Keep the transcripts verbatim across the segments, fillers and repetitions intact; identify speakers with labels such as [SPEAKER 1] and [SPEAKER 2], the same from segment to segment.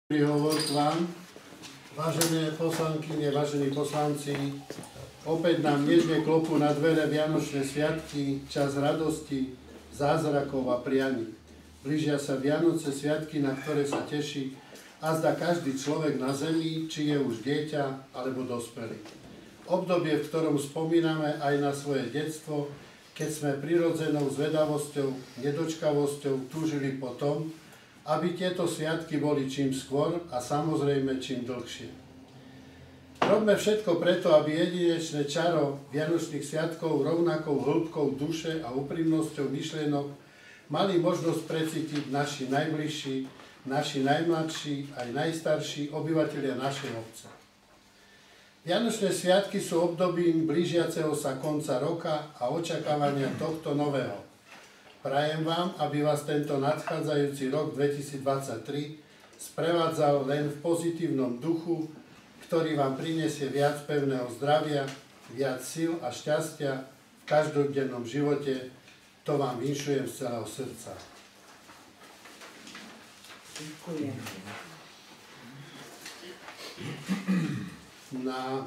[SPEAKER 1] Príhovor k vám, vážené poslankyne, vážení poslanci, opäť nám nežne klopú na dvere Vianočné sviatky, čas radosti, zázrakov a prianí. Blížia sa Vianoce, sviatky, na ktoré sa teší azda každý človek na zemi, či je už dieťa alebo dospelý. Obdobie, v ktorom spomíname aj na svoje detstvo, keď sme prirodzenou zvedavosťou, nedočkavosťou túžili po tom, aby tieto sviatky boli čím skôr a samozrejme čím dlhšie. Robme všetko preto, aby jedinečné čaro Vianočných sviatkov rovnakou hĺbkou duše a úprimnosťou myšlienok mali možnosť precítiť naši najbližší, naši najmladší aj najstarší obyvatelia našej obce. Vianočné sviatky sú obdobím blížiaceho sa konca roka a očakávania tohto nového. Prajem vám, aby vás tento nadchádzajúci rok dvetisícdvadsaťtri sprevádzal len v pozitívnom duchu, ktorý vám prinesie viac pevného zdravia, viac síl a šťastia v každodennom živote. To vám vinšujem z celého srdca.
[SPEAKER 2] Ďakujem.
[SPEAKER 1] Na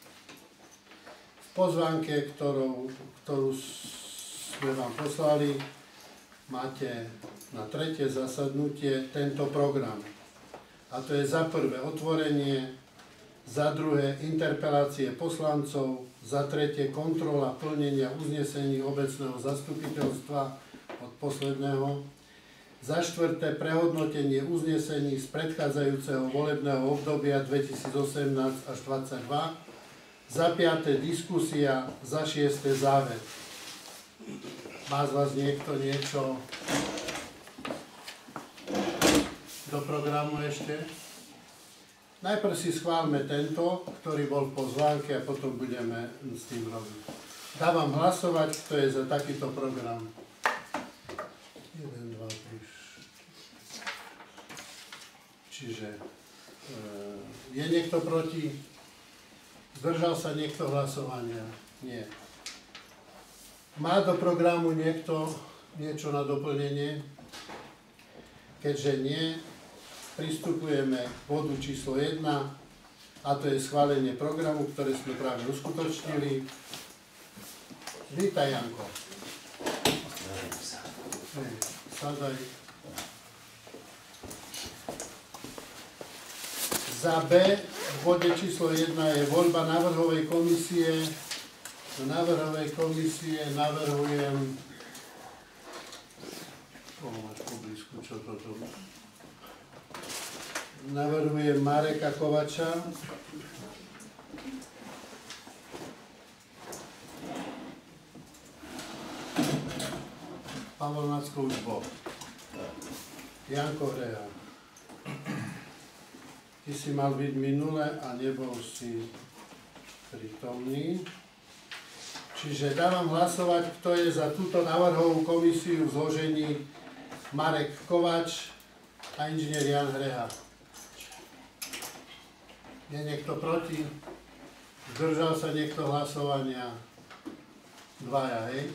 [SPEAKER 1] pozvánke, ktorú, ktorú sme vám poslali, máte na tretie zasadnutie tento program. A to je za prvé otvorenie, za druhé interpelácie poslancov, za tretie kontrola plnenia uznesení obecného zastupiteľstva od posledného, za štvrté prehodnotenie uznesení z predchádzajúceho volebného obdobia dvetisícosemnásť až dvadsaťdva, za piate diskusia, za šieste záver. Má z vás niekto niečo do programu ešte? Najprv si schválme tento, ktorý bol v pozvánke, a potom budeme s tým robiť. Dávam hlasovať, kto je za takýto program. jeden, dva, tri. Čiže je niekto proti? Zdržal sa niekto hlasovania? Nie. Má do programu niekto niečo na doplnenie? Keďže nie, pristupujeme k bodu číslo jedna, a to je schválenie programu, ktoré sme práve uskutočnili. Vítaj, Janko. Hej, sadaj. Za B v bode číslo jedna je voľba návrhovej komisie. Do návrhovej komisie navrhujem, oh, máš poblízku, čo toto? Navrhujem Mareka Kovača, Pavel Nacko už bol, Janko Hreha. Ty si mal byť minule a nebol si prítomný. Čiže dávam hlasovať, kto je za túto návrhovú komisiu v zložení Marek Kovač a inžinier Jan Hreha. Je niekto proti? Zdržal sa niekto hlasovania? Dvaja, hej?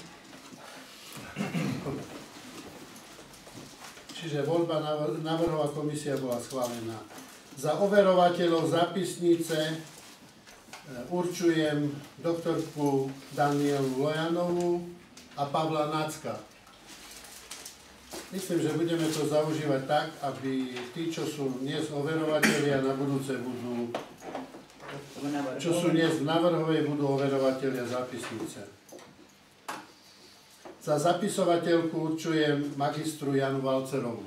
[SPEAKER 1] Čiže voľba návrhová komisia bola schválená. Za overovateľov zápisnice určujem doktorku Danielu Lojanovú a Pavla Nacka. Myslím, že budeme to zaužívať tak, aby tí, čo sú dnes overovatelia, na budúce budú, čo sú dnes v návrhovej, budú overovatelia zápisnice. Za zapisovateľku určujem magistru Janu Valcerovú.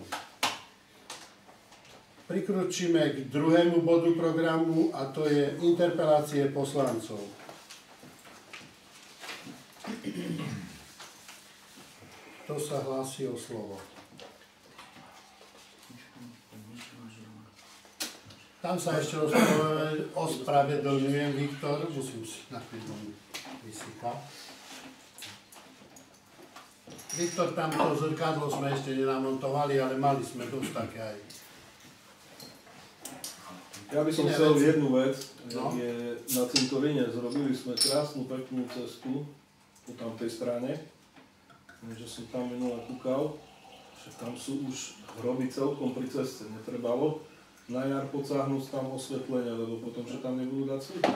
[SPEAKER 1] Prikročíme k druhému bodu programu, a to je interpelácie poslancov. Kto sa hlási o slovo? Tam sa ešte ospravedlňujem, Viktor, musím si na chvíľu vysypať. Viktor, tamto zrkadlo sme ešte nenamontovali, ale mali sme dosť také aj.
[SPEAKER 3] Ja by som chcel jednu vec, no. Je na cintoríne zrobili sme krásnu, peknú cestu po tamtej strane, že som tam minule kúkal, že tam sú už hroby celkom pri ceste, netrebalo na jar pocáhnúť tam osvetlenia, lebo potom, že tam nebudú dať slúpy.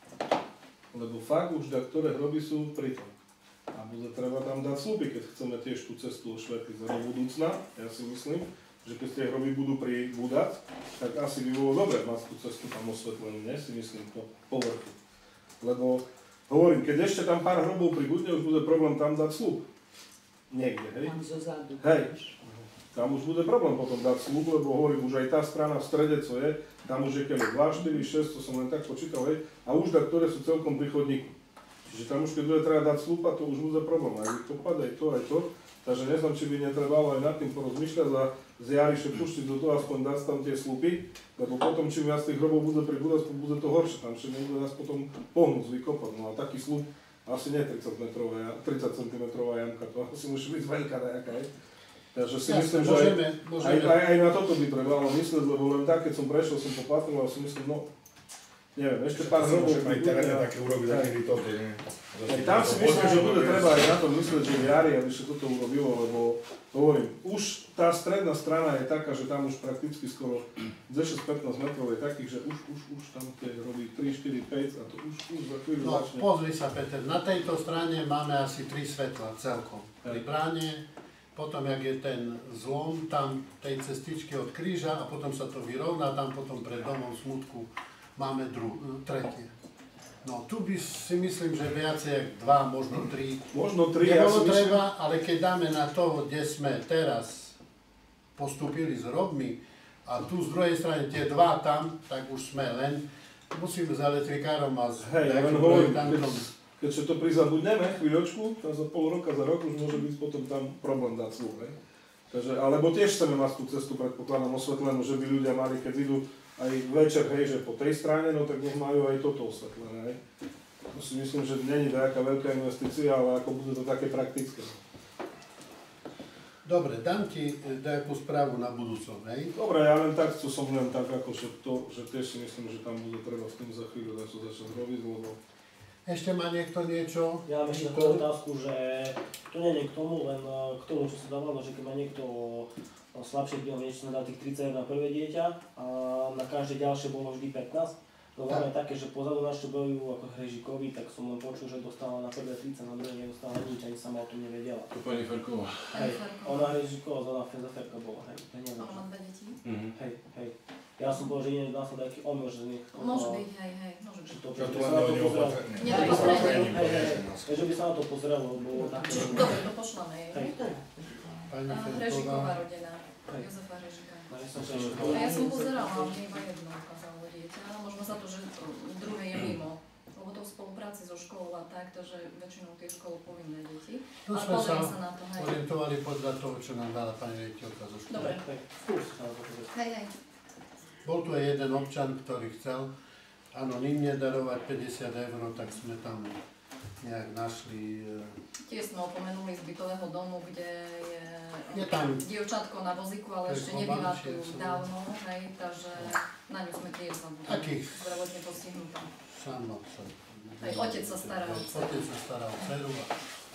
[SPEAKER 3] Lebo fakt už ktoré hroby sú pri tom. A bude treba tam dať slúpy, keď chceme tiež tú cestu ošvetliť do budúcna. Ja si myslím, že keď tie hroby budú pribúdať, tak asi by bolo dobre mať tú cestu tam osvetlenú, nie? Si myslím to povrchu. Lebo hovorím, keď ešte tam pár hrobov pribudne, už bude problém tam dať slúb. Niekde, hej?
[SPEAKER 2] Tam zozadu.
[SPEAKER 3] Hej. Tam už bude problém potom dať slúb, lebo hovorím, už aj tá strana v strede, co je, tam už je kedy dva, štyri, šesť, to som len tak počítal, hej, a už da, ktoré sú celkom pri chodníku. Čiže tam už keď bude treba dať slúpa, to už bude problém, aj vykopať, aj to, aj to. Takže neznám, či by netrebalo aj nad tým porozmýšľať a z Jariše puštiť do toho, aspoň dať tam tie slúpy, lebo potom čím viac tých hrobov bude pribúdať, bude to horšie, tam všetko bude nás potom pohnúť, vykopať. No a taký slúp asi nie tridsať centimetrová jamka, to asi musí byť veľká nejaká, hej. Takže si
[SPEAKER 1] Jasne,
[SPEAKER 3] myslím, že
[SPEAKER 1] môžeme,
[SPEAKER 3] aj,
[SPEAKER 1] môžeme.
[SPEAKER 3] aj, aj, aj na toto by trebalo myslieť, lebo len tak, keď som prešiel, som popatril a si myslím, no, neviem, ešte pár hrobov
[SPEAKER 4] Môžeme aj terénne také urobiť, také rytovky, nie?
[SPEAKER 3] Aj tam si myslím, že bude treba aj na to myslieť, že v jari, aby sa toto urobilo, lebo hovorím, už tá stredná strana je taká, že tam už prakticky skoro desať pätnásť metrov je takých, že už, už, už tam tie robí tri, štyri, päť a to už, už za chvíľu
[SPEAKER 1] No,
[SPEAKER 3] začne.
[SPEAKER 1] pozri sa, Peter, na tejto strane máme asi tri svetla celkom. Pri bráne, potom, jak je ten zlom, tam tej cestičky od kríža a potom sa to vyrovná, tam potom pred domom Smutku máme dru- tretie. No, tu by si myslím, že viacej jak dva, možno tri.
[SPEAKER 3] Možno tri, ja
[SPEAKER 1] Nebolo
[SPEAKER 3] si myslím,
[SPEAKER 1] treba, ale keď dáme na toho, kde sme teraz postúpili s hrobmi a tu z druhej strany tie dva tam, tak už sme len, musíme s elektrikárom a s
[SPEAKER 3] hej, ja len
[SPEAKER 1] nejakým
[SPEAKER 3] hovorím,
[SPEAKER 1] projektantom.
[SPEAKER 3] keď, keď sa to prizabudneme chvíľočku, tak za pol roka, za rok už môže byť potom tam problém dať slúb, hej. Takže, alebo tiež chceme mať tú cestu, predpokladám, osvetlenú, že by ľudia mali, keď idú aj večer, hej, že po tej strane, no tak nech majú aj toto osvetlené, hej. To si myslím, že není nejaká veľká investícia, ale ako bude to také praktické.
[SPEAKER 1] Dobre, dám ti nejakú správu na budúcom, hej?
[SPEAKER 3] Dobre, ja len tak, čo som len tak, ako že to, že tiež si myslím, že tam bude treba s tým za chvíľu dať sa začať robiť, lebo...
[SPEAKER 1] Ešte má niekto niečo?
[SPEAKER 5] Ja mám ešte takú otázku, že to nie je k tomu, len k tomu, čo sa dávalo, že keď má niekto slabšie diel, niečo sme dali tých tridsať na prvé dieťa a na každé ďalšie bolo vždy pätnásť. To máme také, že pozadu nás čo bojujú ako Hrežikovi, tak som len počul, že dostala na prvé tridsať, na druhé nedostala nič, ani sama o tom nevedela.
[SPEAKER 4] To pani Ferková.
[SPEAKER 5] Hej, ona Hrežikova, ona Fezaferka bola, hej, to neviem.
[SPEAKER 6] A ona má dve deti?
[SPEAKER 5] Hej, hej. Ja som povedal, že nie, dá sa taký omyl, že niekto...
[SPEAKER 6] Môže byť, hej, hej, môže byť.
[SPEAKER 5] To,
[SPEAKER 4] Ja
[SPEAKER 5] že
[SPEAKER 4] to
[SPEAKER 5] by
[SPEAKER 4] len
[SPEAKER 5] sa na to
[SPEAKER 4] nie
[SPEAKER 5] pozrel.
[SPEAKER 4] opatrne.
[SPEAKER 6] Nedopatrenie.
[SPEAKER 5] Hej, hej, hej. Že by sa na to pozrelo, lebo také...
[SPEAKER 6] Či- Dobre, to pošleme jej.
[SPEAKER 5] Hej.
[SPEAKER 1] Pani
[SPEAKER 6] A
[SPEAKER 1] Ferková.
[SPEAKER 6] Hrežiková rodina,
[SPEAKER 5] Hej.
[SPEAKER 6] Jozefa Hrežika.
[SPEAKER 5] No, ja som
[SPEAKER 6] A
[SPEAKER 5] Hrežikova.
[SPEAKER 6] ja som pozerala, ale mne iba jedno ukázalo dieťa, ale možno za to, že druhé je mimo. Lebo to v spolupráci so školou a tak, takže väčšinou tie školy povinné deti.
[SPEAKER 1] Tu
[SPEAKER 6] Ale
[SPEAKER 1] sme sa
[SPEAKER 6] pozriem sa na to, hej.
[SPEAKER 1] orientovali podľa toho, čo nám dala pani riaditeľka zo školy.
[SPEAKER 6] Dobre.
[SPEAKER 5] Hej, skús sa na to pozrieť.
[SPEAKER 6] Hej, hej.
[SPEAKER 1] Bol tu aj jeden občan, ktorý chcel anonymne darovať päťdesiat eur, tak sme tam nejak našli. e,
[SPEAKER 6] Tiež sme opomenuli z bytového domu, kde je,
[SPEAKER 1] Je tam.
[SPEAKER 6] dievčatko na vozíku, ale
[SPEAKER 1] To je
[SPEAKER 6] ešte nebýva
[SPEAKER 1] Kobančie,
[SPEAKER 6] tu
[SPEAKER 1] som-
[SPEAKER 6] dávno, hej, takže na ňu sme tiež zabudli.
[SPEAKER 1] Takých.
[SPEAKER 6] Zdravotne postihnutá.
[SPEAKER 1] Samo sa.
[SPEAKER 6] Aj otec sa stará o dceru.
[SPEAKER 1] Otec sa stará o dceru. a-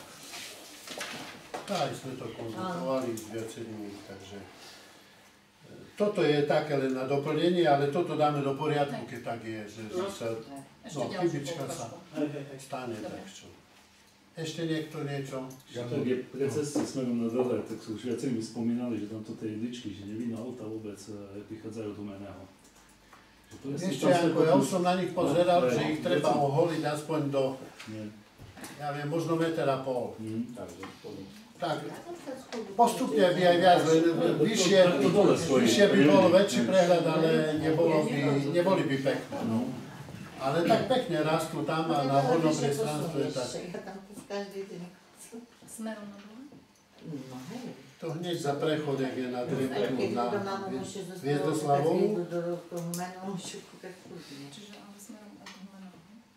[SPEAKER 1] Aj sme to konzultovali s viacerými, takže e, toto je také len na doplnenie, ale toto dáme do poriadku, keď tak je, že, že sa
[SPEAKER 6] Ešte
[SPEAKER 1] no,
[SPEAKER 6] ďalšiu
[SPEAKER 1] chybička sa
[SPEAKER 6] poukažku.
[SPEAKER 5] Hej, hej, hej.
[SPEAKER 1] stane
[SPEAKER 6] Dobre.
[SPEAKER 1] tak čo. Ešte niekto niečo?
[SPEAKER 7] Tak je pre cesty smerom na dole, tak sú už viacerí mi spomínali, že tamto tie jedličky, že nevinné auta vôbec e, prichádzajú do Meného. Že to je
[SPEAKER 1] Ešte
[SPEAKER 7] síce
[SPEAKER 1] ako ja už som na nich pozeral,
[SPEAKER 7] No,
[SPEAKER 1] že
[SPEAKER 7] hej,
[SPEAKER 1] ich treba
[SPEAKER 7] veci.
[SPEAKER 1] oholiť aspoň do,
[SPEAKER 7] Nie.
[SPEAKER 1] ja viem, možno meter a pol.
[SPEAKER 7] Mhm, takže potom.
[SPEAKER 1] Tak, postupne by aj viac, len vyššie,
[SPEAKER 7] To dole stojí.
[SPEAKER 1] vyššie by bol väčší prehľad, ale nebolo by, neboli by pekné.
[SPEAKER 7] No.
[SPEAKER 1] Ale tak pekne rastú tam a na voľnom priestranstve, tak
[SPEAKER 2] Ja tam to každý deň.
[SPEAKER 6] Smerom na dole?
[SPEAKER 2] No hej.
[SPEAKER 1] to hneď za prechod, jak je na
[SPEAKER 2] Aj
[SPEAKER 1] drevu,
[SPEAKER 2] keď
[SPEAKER 1] na
[SPEAKER 2] do máme ešte zo
[SPEAKER 1] Hviezdoslavovú.
[SPEAKER 2] tak idú do toho menom šuku, tak kľudne.
[SPEAKER 6] Čiže ale smerom od toho mena.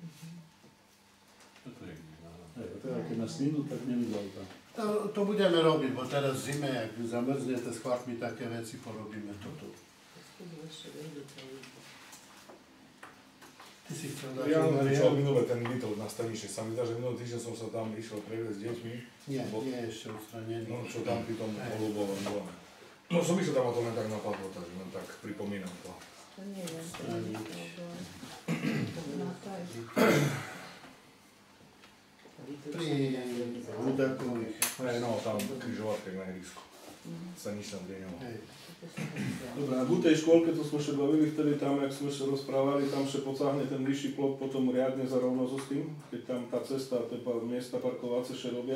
[SPEAKER 7] Hej, a teda keď nás snídu, tak nevidú auta.
[SPEAKER 1] To, to budeme robiť, bo teraz v zime, ak zamrznete s chlapmi, také veci porobíme toto.
[SPEAKER 2] Skúsi ešte vyjdu to vidieť.
[SPEAKER 1] Ty si chcel dať
[SPEAKER 4] Ja len
[SPEAKER 1] niečo?
[SPEAKER 4] začal minule ten bytov na Staniše. Sa mi zdá, že minulý týždeň som sa tam išiel previesť s deťmi.
[SPEAKER 1] Nie, nie je ešte odstranený.
[SPEAKER 4] No čo tam pri tom polu bolo dole. No som myslel, tam ma to len tak napadlo, takže len tak pripomínam to.
[SPEAKER 2] To neviem, to je to bolo. No to je.
[SPEAKER 1] Pri Hudákových.
[SPEAKER 4] Hej, no, tam križovatka na ihrisku. Sa nič tam deje.
[SPEAKER 1] Hej.
[SPEAKER 3] Dobre, a v tej škôlke, to sme sa bavili vtedy tam, jak sme sa rozprávali, tam sa pocáhne ten vyšší plot potom riadne za rovnosť s tým, keď tam tá cesta, tie miesta parkovacie še robia.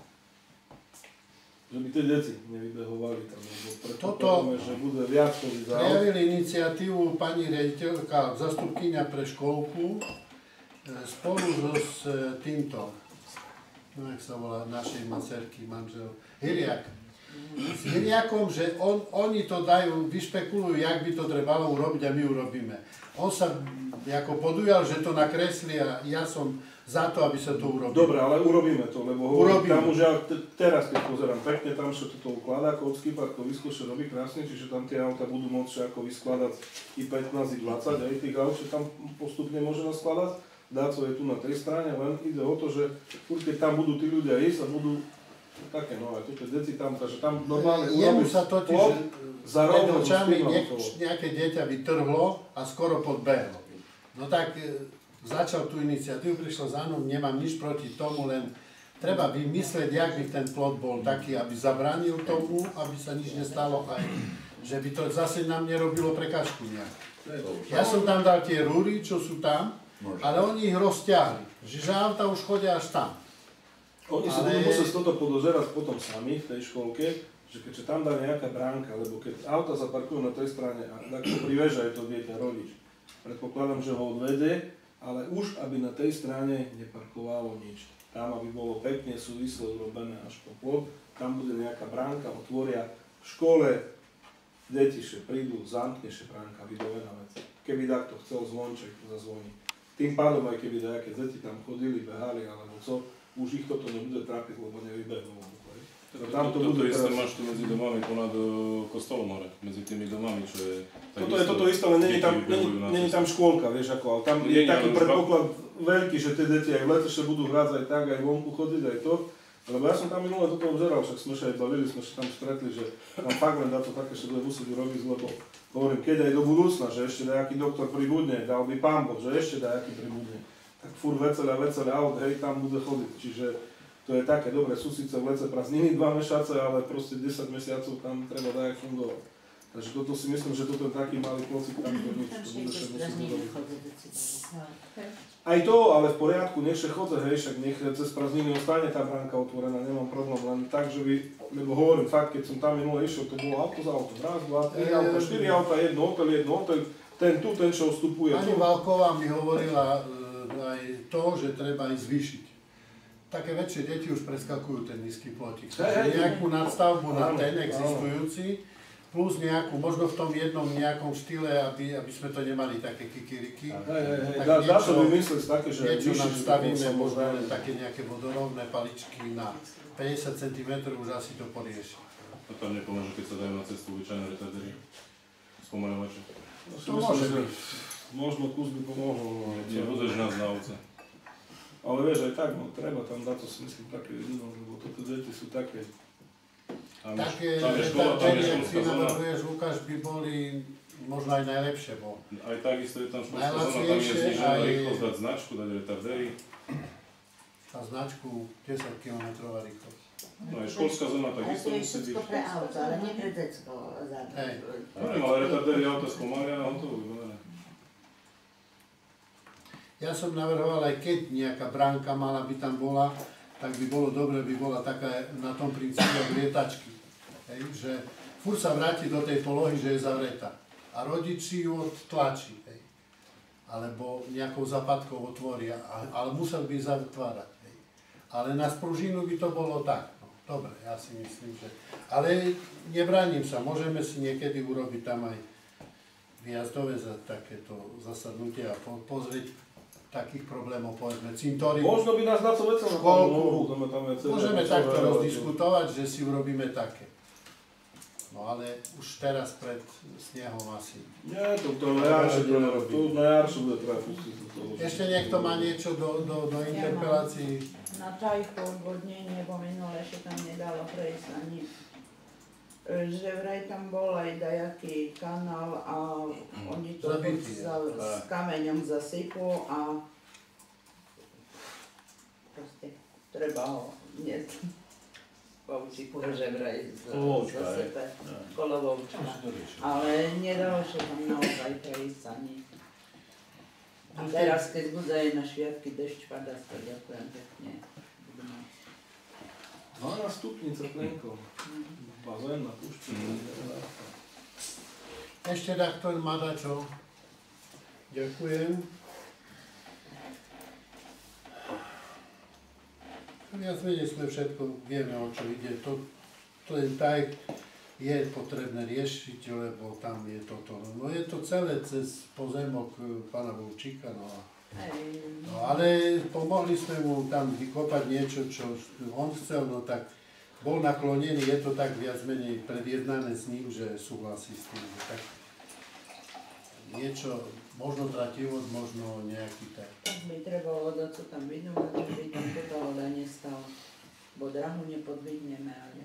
[SPEAKER 3] Že by tie deti nevybehovali tam, lebo predpokladáme, že bude viac chodí za aut.
[SPEAKER 1] Prejavili iniciatívu pani riaditeľka, zastupkyňa pre školku, spolu so, s týmto, no jak sa volá, našej macerky, manžel, Hiriak. S Hiriakom, že on, oni to dajú, vyšpekulujú, jak by to trebalo urobiť a my urobíme. On sa ako podujal, že to nakresli a ja som za to, aby sa to urobilo.
[SPEAKER 3] Dobre, ale urobíme to, lebo hovorím,
[SPEAKER 1] Urobíme.
[SPEAKER 3] tam už ja t- teraz, keď pozerám pekne, tam sa toto ukladá, Kocký parkovisko sa robí krásne, čiže tam tie auta budú môcť ako vyskladať i pätnásť, i dvadsať, aj tých aut, že tam postupne môže naskladať. Dáco je tu na tej strane, len ide o to, že furt, keď tam budú tí ľudia ísť a budú také, no aj tieto deti tam, takže tam normálne
[SPEAKER 1] Jemu
[SPEAKER 3] urobiť
[SPEAKER 1] sa totiž
[SPEAKER 3] plot, za
[SPEAKER 1] pred
[SPEAKER 3] rovnosť s
[SPEAKER 1] očami
[SPEAKER 3] tým,
[SPEAKER 1] niek-
[SPEAKER 3] ako to-
[SPEAKER 1] nejaké dieťa vytrhlo a skoro podbehlo. No tak e, začal tú iniciatívu, prišlo za mnou, nemám nič proti tomu, len treba vymyslieť, jak by ten plot bol taký, aby zabránil tomu, aby sa nič nestalo aj, že by to zase nám nerobilo prekážku nejak. Ja som tam dal tie rúry, čo sú tam, ale oni ich rozťahli, že auta už chodia až tam.
[SPEAKER 3] Oni sa
[SPEAKER 1] Ale-
[SPEAKER 3] budú musieť toto podozerať potom sami v tej školke, že keďže tam dá nejaká bránka, lebo keď auta zaparkujú na tej strane a takto priveže aj to dieťa rodič, predpokladám, že ho odvede, ale už aby na tej strane neparkovalo nič. Tam, aby bolo pekne súvisle urobené až po plot, tam bude nejaká bránka, otvoria v škole, deti še prídu, zamkne še bránka, vybavená vec. Keby takto chcel zvonček, zazvoní. Tým pádom, aj keby nejaké deti tam chodili, behali, alebo co, už ich toto nebude trápiť, lebo nevybehnú. Tam to
[SPEAKER 8] Toto
[SPEAKER 3] bude
[SPEAKER 8] isté
[SPEAKER 3] teraz.
[SPEAKER 8] máš tu medzi domami ponad uh, kostolom hore, medzi tými domami, čo je...
[SPEAKER 3] Toto je toto isté, ale není tam, není, není tam škôlka, vieš ako, ale tam je
[SPEAKER 8] Nie,
[SPEAKER 3] taký
[SPEAKER 8] ale
[SPEAKER 3] predpoklad veľký, že tie deti aj v lete sa budú hrať aj tak, aj vonku chodiť, aj to. Lebo ja som tam minule toto obzeral, však sme sa aj bavili, sme sa tam stretli, že tam fakt len dá to také, že bude musieť urobiť, lebo hovorím, keď aj do budúcna, že ešte nejaký doktor pribudne, dal by pán Boh, že ešte nejaký pribudne, tak furt vecele, vecele aut, hej, tam bude chodiť, čiže to je také, dobre, sú síce v lece prázdniny dva mesiace, ale proste desať mesiacov tam treba dať fungovať. Takže toto si myslím, že toto je taký malý klocik, tam to nič,
[SPEAKER 2] Tam
[SPEAKER 3] to
[SPEAKER 2] všetko
[SPEAKER 3] bude sa musieť
[SPEAKER 2] sprazdnenie
[SPEAKER 3] urobiť.
[SPEAKER 2] chodí deti. No.
[SPEAKER 3] Aj to, ale v poriadku, nech sa chodze, hej, však nech cez prázdniny ostane tá bránka otvorená, nemám problém, len tak, že by, lebo hovorím fakt, keď som tam minule išiel, to bolo auto za auto, raz, dva, tri auta, štyri auta, jedno hotel, jedno hotel, ten tu, ten čo vstupuje
[SPEAKER 1] Pani
[SPEAKER 3] tu.
[SPEAKER 1] Valková mi hovorila e, aj to, že treba aj zvýšiť. Také väčšie deti už preskakujú ten nízky plotík.
[SPEAKER 3] Hej,
[SPEAKER 1] Takže
[SPEAKER 3] hej.
[SPEAKER 1] nejakú nadstavbu na
[SPEAKER 3] Áno,
[SPEAKER 1] ten
[SPEAKER 3] áno.
[SPEAKER 1] existujúci, plus nejakú, možno v tom jednom nejakom štýle, aby, aby sme to nemali také kikiriky.
[SPEAKER 3] Hej, hej, hej,
[SPEAKER 1] Tak
[SPEAKER 3] dá, dá sa
[SPEAKER 1] niečo-
[SPEAKER 3] vymyslieť také, že
[SPEAKER 1] Niečo
[SPEAKER 3] vyššie,
[SPEAKER 1] nám
[SPEAKER 3] že
[SPEAKER 1] stavíme,
[SPEAKER 3] to
[SPEAKER 1] možno
[SPEAKER 3] samozrejme.
[SPEAKER 1] len také nejaké vodorovné paličky na päťdesiat centimetrov, už asi to porieši.
[SPEAKER 8] To tam nepomôže, keď sa dajú na cestu obyčajné retardery. Spomaľovače.
[SPEAKER 3] No, si
[SPEAKER 1] To
[SPEAKER 3] myslím,
[SPEAKER 1] môže
[SPEAKER 3] že
[SPEAKER 1] byť.
[SPEAKER 3] možno kus by pomohol. no, čo-
[SPEAKER 8] Nebudeš nás na ovce.
[SPEAKER 3] Ale vieš, aj tak, no, treba tam dať to si myslím také jedno, lebo toto deti sú také.
[SPEAKER 8] Tam je,
[SPEAKER 1] Také
[SPEAKER 8] tam je škola, tam je
[SPEAKER 1] retardery, ak
[SPEAKER 8] školská
[SPEAKER 1] si
[SPEAKER 8] zóna.
[SPEAKER 1] navrhuješ, Lukáš, by boli možno aj najlepšie, bo
[SPEAKER 8] Aj takisto je tam školská zóna, tam je
[SPEAKER 1] Najlacnejšie
[SPEAKER 8] znižená
[SPEAKER 1] aj-
[SPEAKER 8] rýchlosť, dať značku, dať retardery.
[SPEAKER 1] tá značku desať kilometrov rýchlosť.
[SPEAKER 8] No aj školská zóna
[SPEAKER 2] Ale
[SPEAKER 8] takisto
[SPEAKER 2] to je
[SPEAKER 8] musí byť.
[SPEAKER 2] všetko pre auto, ale nie pre decko.
[SPEAKER 1] Hej.
[SPEAKER 8] Neviem, ale retardery auta spomalia a hotovo, vybavené.
[SPEAKER 1] Ja som navrhoval, aj keď nejaká bránka mala by tam bola, tak by bolo dobre, by bola taká na tom princípe ako lietačky. Hej, že furt sa vráti do tej polohy, že je zavretá. A rodiči ju odtlačí. Hej. Alebo nejakou zapadkou otvoria, a- ale musel by zatvárať. Hej. Ale na spružinu by to bolo tak. No, dobre, ja si myslím, že... Ale nebránim sa, môžeme si niekedy urobiť tam aj výjazdové za takéto zasadnutie a po, pozrieť takých problémov, povedzme, cintorín.
[SPEAKER 3] Možno by nás na to vecel
[SPEAKER 1] Školku.
[SPEAKER 3] napadlo,
[SPEAKER 1] Môžeme takto rozdiskutovať, že si urobíme také. No ale už teraz pred snehom asi.
[SPEAKER 3] Nie, to, to na jarše to nerobí. To na jarše bude treba pustiť. do toho.
[SPEAKER 1] Ešte niekto má niečo do, do, do interpelácií?
[SPEAKER 9] Na tajku odvodnenie, bo minule sa tam nedalo prejsť ani
[SPEAKER 2] že vraj tam bol aj dajaký kanál a oni to
[SPEAKER 1] Zabitý je.
[SPEAKER 2] za, s kameňom zasypú a proste treba ho dnes poučiť, že vraj z-
[SPEAKER 7] Kolovčka,
[SPEAKER 2] zasype
[SPEAKER 7] No.
[SPEAKER 2] kolovoučka. Ale nedalo sa tam naozaj prejsť ani. A teraz, keď bude aj na šviatky dešť padá, tak ďakujem pekne. Budú mať.
[SPEAKER 3] dvanásť stupní teplenko. Bazén na púšti.
[SPEAKER 1] Ešte takto má dačo. Ďakujem. Viac menej sme všetko, vieme o čo ide. To, to je tak, je potrebné riešiť, lebo tam je toto. No je to celé cez pozemok e, pána Vulčíka, no a
[SPEAKER 2] Hej,
[SPEAKER 1] no, ale pomohli sme mu tam vykopať niečo, čo on chcel, no tak bol naklonený, je to tak viac menej predjednané s ním, že súhlasí s tým. Že tak niečo, možno trativod, možno nejaký tak.
[SPEAKER 2] tak by trebalo dať sa tam vydumať, že by tam toto voda nestalo. Bo drahu nepodvidneme, ale...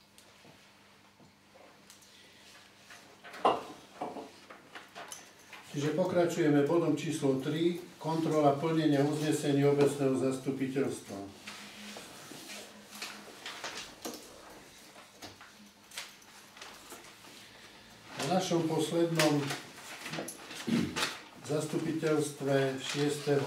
[SPEAKER 1] Čiže pokračujeme bodom číslo tri, kontrola plnenia uznesení obecného zastupiteľstva. Na našom poslednom zastupiteľstve šiesteho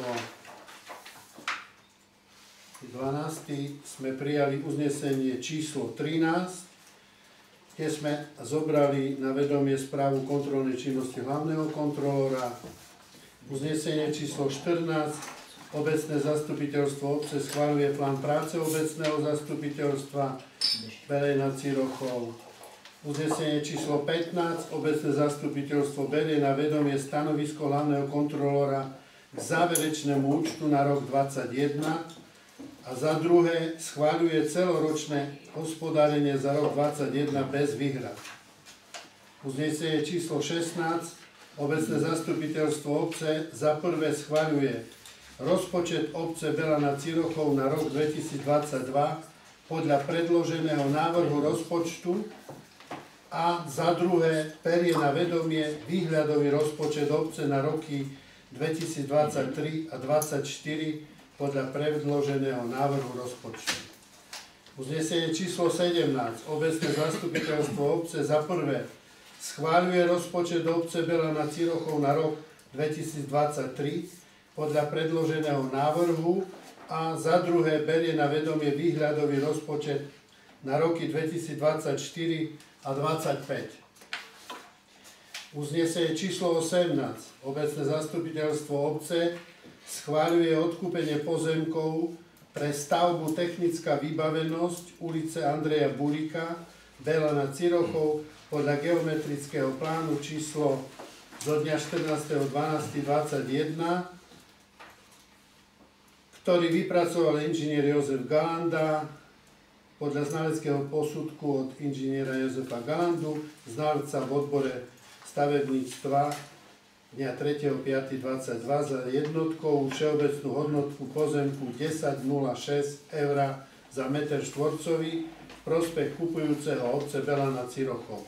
[SPEAKER 1] dvanásteho sme prijali uznesenie číslo trinásť, kde sme zobrali na vedomie správu kontrolnej činnosti hlavného kontrolóra. Uznesenie číslo štrnásť, obecné zastupiteľstvo obce schvaľuje plán práce obecného zastupiteľstva Belej nad Cirochou. Uznesenie číslo pätnásť, obecné zastupiteľstvo berie na vedomie stanovisko hlavného kontrolóra k záverečnému účtu na rok dvadsaťjeden a za druhé schvaľuje celoročné hospodárenie za rok dvadsaťjeden bez výhrad. Uznesenie číslo šestnásť, obecné zastupiteľstvo obce za prvé schvaľuje rozpočet obce Bela nad Cirochou na rok dvetisícdvadsaťdva podľa predloženého návrhu rozpočtu a za druhé berie na vedomie výhľadový rozpočet obce na roky dvetisícdvadsaťtri a dvadsaťštyri podľa predloženého návrhu rozpočtu. Uznesenie číslo sedemnásť, obecné zastupiteľstvo obce za prvé schváľuje rozpočet obce Bela nad Cirochou na rok dvetisícdvadsaťtri podľa predloženého návrhu a za druhé berie na vedomie výhľadový rozpočet na roky dvetisícdvadsaťštyri a dvadsaťpäť. Uznesenie číslo osemnásť, obecné zastupiteľstvo obce schváľuje odkúpenie pozemkov pre stavbu technická vybavenosť ulice Andreja Burika, Bela nad Cirochou podľa geometrického plánu číslo zo dňa štrnásteho dvanásteho dvadsaťjeden, ktorý vypracoval inžinier Jozef Galanda podľa znaleckého posudku od inžiniera Jozefa Galandu, znalca v odbore stavebníctva dňa tretieho piateho dvadsaťdva za jednotkovú všeobecnú hodnotu pozemku desať celá nula šesť eur za meter štvorcový v prospech kupujúceho obce Bela nad Cirochou.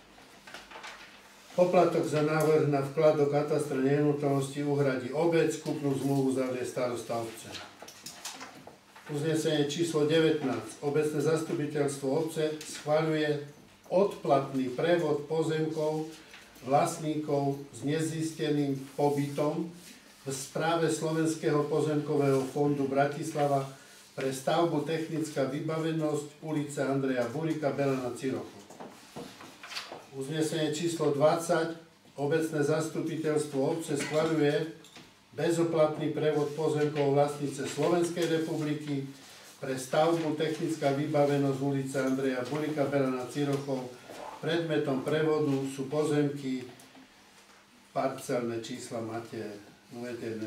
[SPEAKER 1] Poplatok za návrh na vklad do katastra nehnuteľnosti uhradí obec, kúpnu zmluvu zavrie starosta obce. Uznesenie číslo devätnásť. Obecné zastupiteľstvo obce schvaľuje odplatný prevod pozemkov vlastníkov s nezisteným pobytom v správe Slovenského pozemkového fondu Bratislava pre stavbu technická vybavenosť ulice Andreja Burika, Bela nad Cirochou. Uznesenie číslo dvadsať. Obecné zastupiteľstvo obce schvaľuje bezoplatný prevod pozemkov vlastnice Slovenskej republiky pre stavbu technická vybavenosť ulice Andreja Burika, Bela nad Cirochou. Predmetom prevodu sú pozemky, parcelné čísla máte uvedené.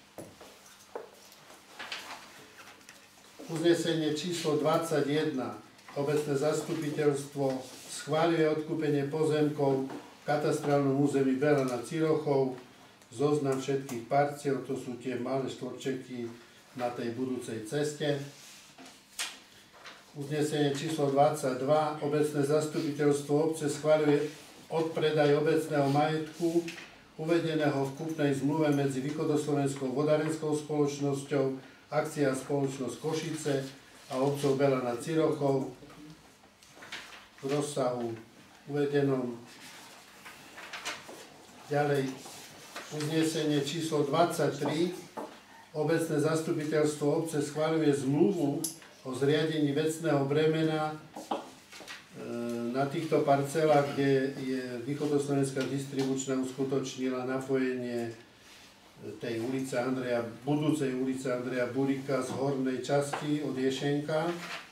[SPEAKER 1] Uznesenie číslo dvadsaťjeden. Obecné zastupiteľstvo schváľuje odkúpenie pozemkov v katastrálnom území Bela nad Cirochou. Zoznam všetkých parciel, to sú tie malé štvorčeky na tej budúcej ceste. Uznesenie číslo dvadsaťdva. Obecné zastupiteľstvo obce schvaľuje odpredaj obecného majetku uvedeného v kúpnej zmluve medzi Východoslovenskou vodárenskou spoločnosťou, akcia spoločnosť Košice a obcov Bela nad Cirochou v rozsahu uvedenom. Ďalej uznesenie číslo dvadsaťtri. Obecné zastupiteľstvo obce schvaľuje zmluvu o zriadení vecného bremena na týchto parcelách, kde je Východoslovenská distribučná uskutočnila napojenie tej ulice Andreja, budúcej ulice Andreja Burika z hornej časti od Ješenka.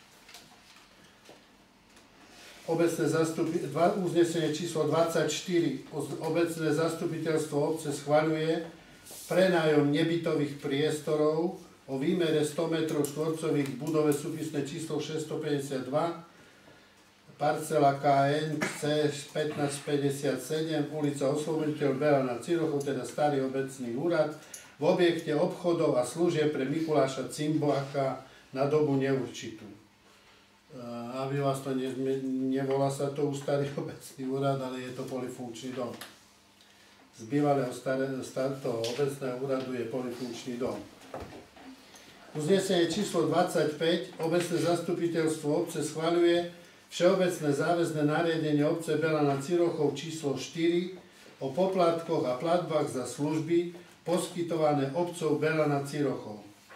[SPEAKER 1] Obecné zastupi, dva, uznesenie číslo dvadsaťštyri. Obecné zastupiteľstvo obce schvaľuje prenájom nebytových priestorov o výmere sto metrov štvorcových v budove súpisné číslo šesťstopäťdesiatdva, parcela ká en cé pätnásť päťdesiatsedem, ulica Osloboditeľ Bela nad Cirochou, teda starý obecný úrad, v objekte obchodov a služieb pre Mikuláša Cimbáka na dobu neurčitú. Aby vás to ne, nevolá sa to už starý obecný úrad, ale je to polifunkčný dom. Z bývalého starého obecného úradu je polifunkčný dom. Uznesenie číslo dvadsaťpäť. Obecné zastupiteľstvo obce schvaľuje všeobecné záväzné nariadenie obce Bela nad Cirochou číslo štyri o poplatkoch a platbách za služby poskytované obcov Bela nad Cirochou.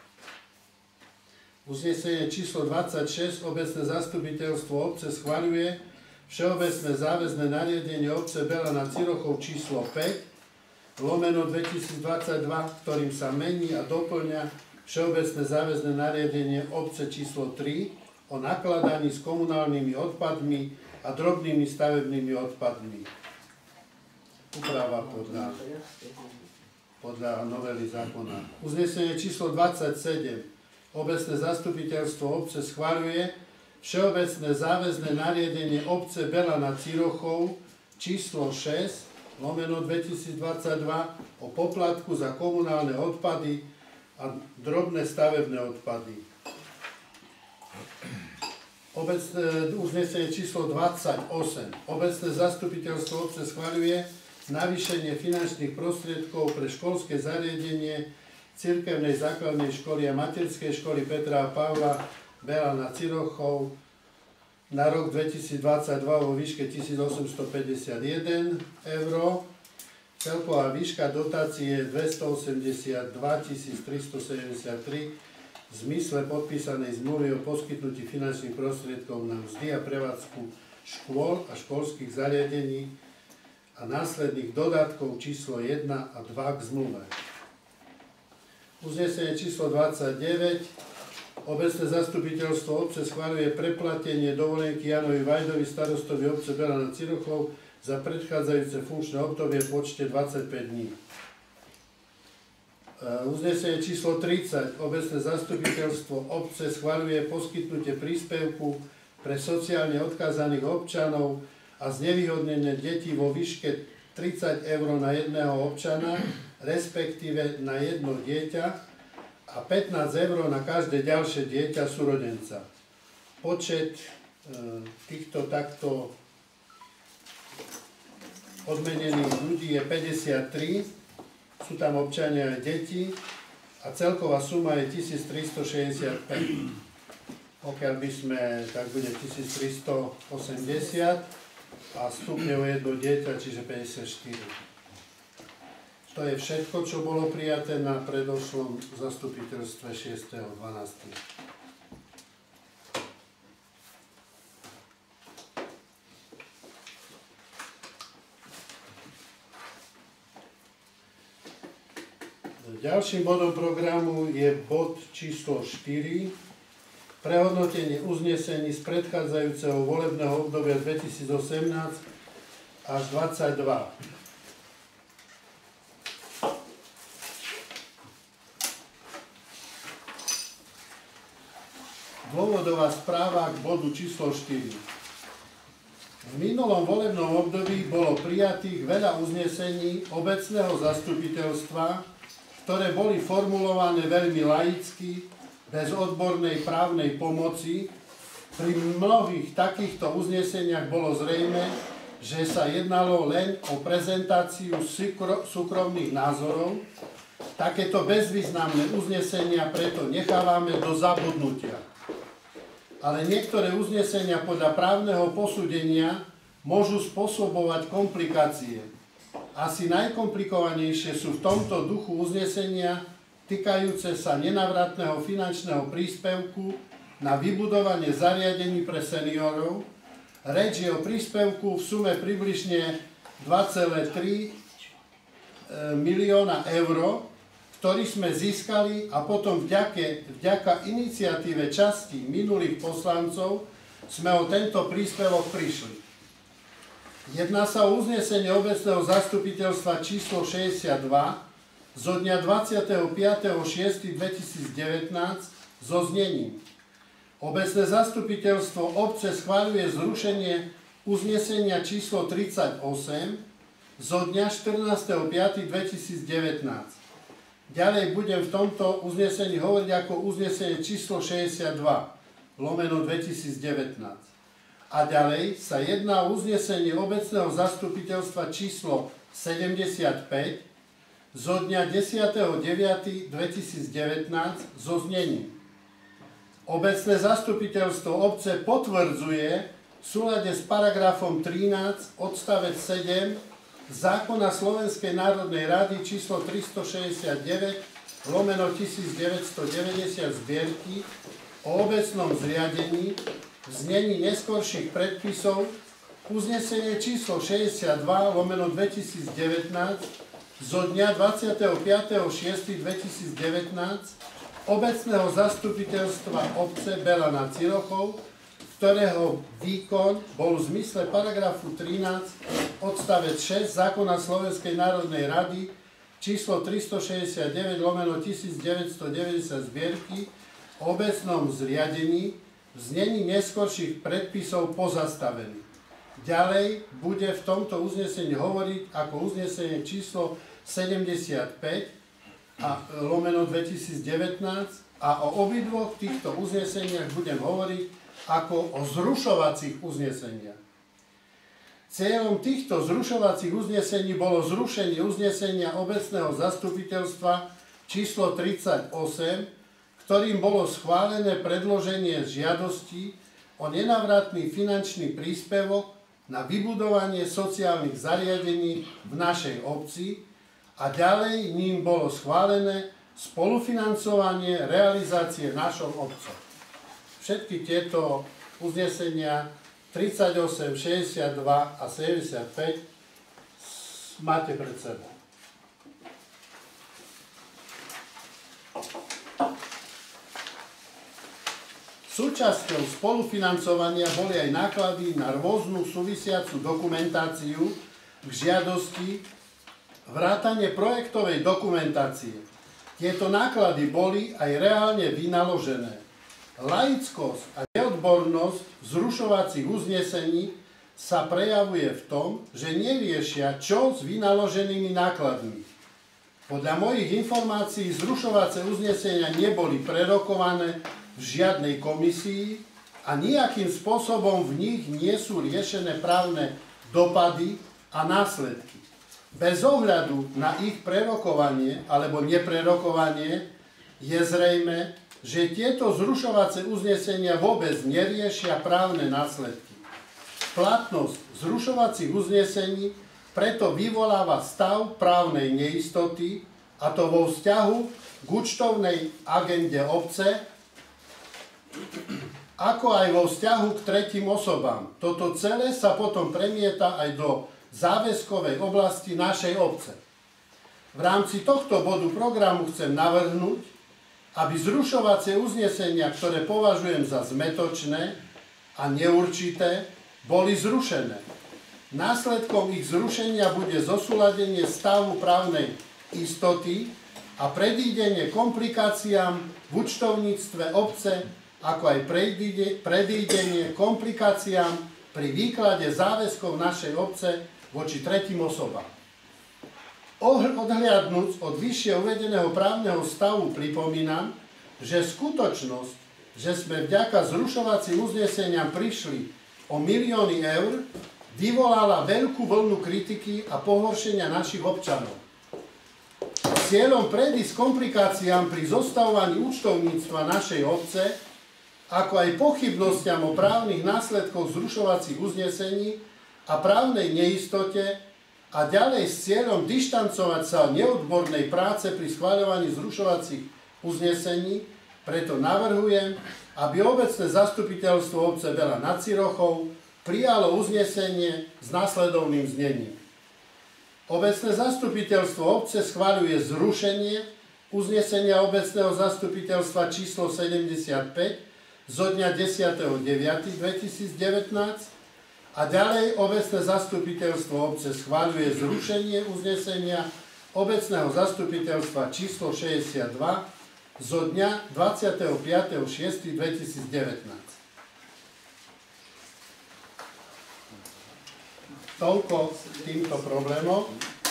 [SPEAKER 1] Uznesenie číslo dvadsaťšesť. Obecné zastupiteľstvo obce schvaľuje všeobecné záväzné nariadenie obce Bela nad Cirochou číslo päť lomeno dvetisícdvadsaťdva, ktorým sa mení a doplňa všeobecné záväzné nariadenie obce číslo tri o nakladaní s komunálnymi odpadmi a drobnými stavebnými odpadmi. Úprava podľa, podľa novely zákona. Uznesenie číslo dvadsaťsedem. Obecné zastupiteľstvo obce schvaľuje všeobecné záväzné nariadenie obce Bela nad Cirochou číslo šesť lomeno dvetisícdvadsaťdva o poplatku za komunálne odpady a drobné stavebné odpady. Obecné uznesenie číslo dvadsaťosem. Obecné zastupiteľstvo obce schvaľuje navýšenie finančných prostriedkov pre školské zariadenie cirkevnej základnej školy a materskej školy Petra a Pavla Bela nad Cirochou na rok dvetisícdvadsaťdva vo výške tisícosemstopäťdesiatjeden eur. Celková výška dotácie je dvestoosemdesiatdva tisíc tristosedemdesiattri v zmysle podpísanej zmluvy o poskytnutí finančných prostriedkov na mzdy a prevádzku škôl a školských zariadení a následných dodatkov číslo jeden a dva k zmluve. Uznesenie číslo dvadsaťdeväť. Obecné zastupiteľstvo obce schvaľuje preplatenie dovolenky Janovi Vajdovi, starostovi obce Bela nad Cirochou, za predchádzajúce funkčné obdobie v počte dvadsaťpäť dní. Uznesenie číslo tridsať. Obecné zastupiteľstvo obce schvaľuje poskytnutie príspevku pre sociálne odkázaných občanov a znevýhodnené deti vo výške tridsať eur na jedného občana, respektíve na jedno dieťa, a pätnásť eur na každé ďalšie dieťa súrodenca. Počet e, týchto takto odmenených ľudí je päťdesiattri, sú tam občania aj deti a celková suma je tisíctristošesťdesiatpäť. Pokiaľ by sme, tak bude tisíctristoosemdesiat a stupňov jedno dieťa, čiže päťdesiatštyri. To je všetko, čo bolo prijaté na predošlom zastupiteľstve šiesteho dvanásteho Ďalším bodom programu je bod číslo štyri. Prehodnotenie uznesení z predchádzajúceho volebného obdobia dvetisícosemnásť až dvadsaťdva. Dôvodová správa k bodu číslo štyri. V minulom volebnom období bolo prijatých veľa uznesení obecného zastupiteľstva, ktoré boli formulované veľmi laicky, bez odbornej právnej pomoci Pri mnohých takýchto uzneseniach bolo zrejme, že sa jednalo len o prezentáciu súkromných názorov. Takéto bezvýznamné uznesenia preto nechávame do zabudnutia. Ale niektoré uznesenia podľa právneho posúdenia môžu spôsobovať komplikácie. Asi najkomplikovanejšie sú v tomto duchu uznesenia týkajúce sa nenávratného finančného príspevku na vybudovanie zariadení pre seniorov. Reč je o príspevku v sume približne dva celé tri milióna eur, ktorý sme získali a potom vďake, vďaka iniciatíve časti minulých poslancov sme o tento príspevok prišli. Jedná sa o uznesenie obecného zastupiteľstva číslo šesťdesiatdva zo dňa dvadsiateho piateho šiesteho dvetisícdevätnásť so znením. Obecné zastupiteľstvo obce schvaľuje zrušenie uznesenia číslo tridsaťosem zo dňa štrnásteho piateho dvetisícdevätnásť. Ďalej budem v tomto uznesení hovoriť ako uznesenie číslo šesťdesiatdva lomeno dvetisícdevätnásť. A ďalej sa jedná o uznesenie obecného zastupiteľstva číslo sedemdesiatpäť zo dňa desiateho deviateho dvetisícdevätnásť so znením. Obecné zastupiteľstvo obce potvrdzuje v súlade s paragrafom trinásť odstavec sedem zákona Slovenskej národnej rady číslo tristošesťdesiatdeväť lomeno tisícdeväťstodeväťdesiat zbierky o obecnom zriadení v znení neskorších predpisov uznesenie číslo šesťdesiatdva lomeno dvetisícdevätnásť zo dňa dvadsiateho piateho šiesteho dvetisícdevätnásť obecného zastupiteľstva obce Belana Cirochov, ktorého výkon bol v zmysle paragrafu trinásť odstavec šesť zákona Slovenskej národnej rady číslo tristošesťdesiatdeväť lomeno tisícdeväťstodeväťdesiat zbierky o obecnom zriadení v znení neskorších predpisov pozastavený. Ďalej bude v tomto uznesení hovoriť ako uznesenie číslo sedemdesiatpäť a lomeno dvetisícdevätnásť a o obidvoch týchto uzneseniach budem hovoriť ako o zrušovacích uzneseniach. Cieľom týchto zrušovacích uznesení bolo zrušenie uznesenia obecného zastupiteľstva číslo tridsaťosem, ktorým bolo schválené predloženie žiadosti o nenávratný finančný príspevok na vybudovanie sociálnych zariadení v našej obci a ďalej ním bolo schválené spolufinancovanie realizácie našou obcov. Všetky tieto uznesenia tridsaťosem, šesťdesiatdva a sedemdesiatpäť máte pred sebou. Súčasťou spolufinancovania boli aj náklady na rôznu súvisiacu dokumentáciu k žiadosti, vrátane projektovej dokumentácie. Tieto náklady boli aj reálne vynaložené. Laickosť a neodbornosť zrušovacích uznesení sa prejavuje v tom, že neriešia, čo s vynaloženými nákladmi. Podľa mojich informácií zrušovacie uznesenia neboli prerokované v žiadnej komisii a nejakým spôsobom v nich nie sú riešené právne dopady a následky. Bez ohľadu na ich prerokovanie alebo neprerokovanie je zrejme, že tieto zrušovacie uznesenia vôbec neriešia právne následky. Platnosť zrušovacích uznesení preto vyvoláva stav právnej neistoty, a to vo vzťahu k účtovnej agende obce, ako aj vo vzťahu k tretím osobám. Toto celé sa potom premieta aj do záväzkovej oblasti našej obce. V rámci tohto bodu programu chcem navrhnúť, aby zrušovacie uznesenia, ktoré považujem za zmätočné a neurčité, boli zrušené. Následkom ich zrušenia bude zosúladenie stavu právnej istoty a predídenie komplikáciám v účtovníctve obce, ako aj predídenie komplikáciám pri výklade záväzkov našej obce voči tretím osobám. Odhliadnúc od vyššie uvedeného právneho stavu pripomínam, že skutočnosť, že sme vďaka zrušovacím uzneseniam prišli o milióny eur, vyvolala veľkú vlnu kritiky a pohoršenia našich občanov. S cieľom predísť komplikáciám pri zostavovaní účtovníctva našej obce, ako aj pochybnostiam o právnych následkoch zrušovacích uznesení a právnej neistote a ďalej s cieľom dištancovať sa od neodbornej práce pri schvaľovaní zrušovacích uznesení, preto navrhujem, aby obecné zastupiteľstvo obce Bela nad Cirochou prijalo uznesenie s následovným znením. Obecné zastupiteľstvo obce schvaľuje zrušenie uznesenia obecného zastupiteľstva číslo sedemdesiatpäť zo dňa desiateho deviateho dvetisícdevätnásť a ďalej obecné zastupiteľstvo obce schvaľuje zrušenie uznesenia obecného zastupiteľstva číslo šesťdesiatdva zo dňa dvadsiateho piateho šiesteho dvetisícdevätnásť. Toľko k týmto problémom.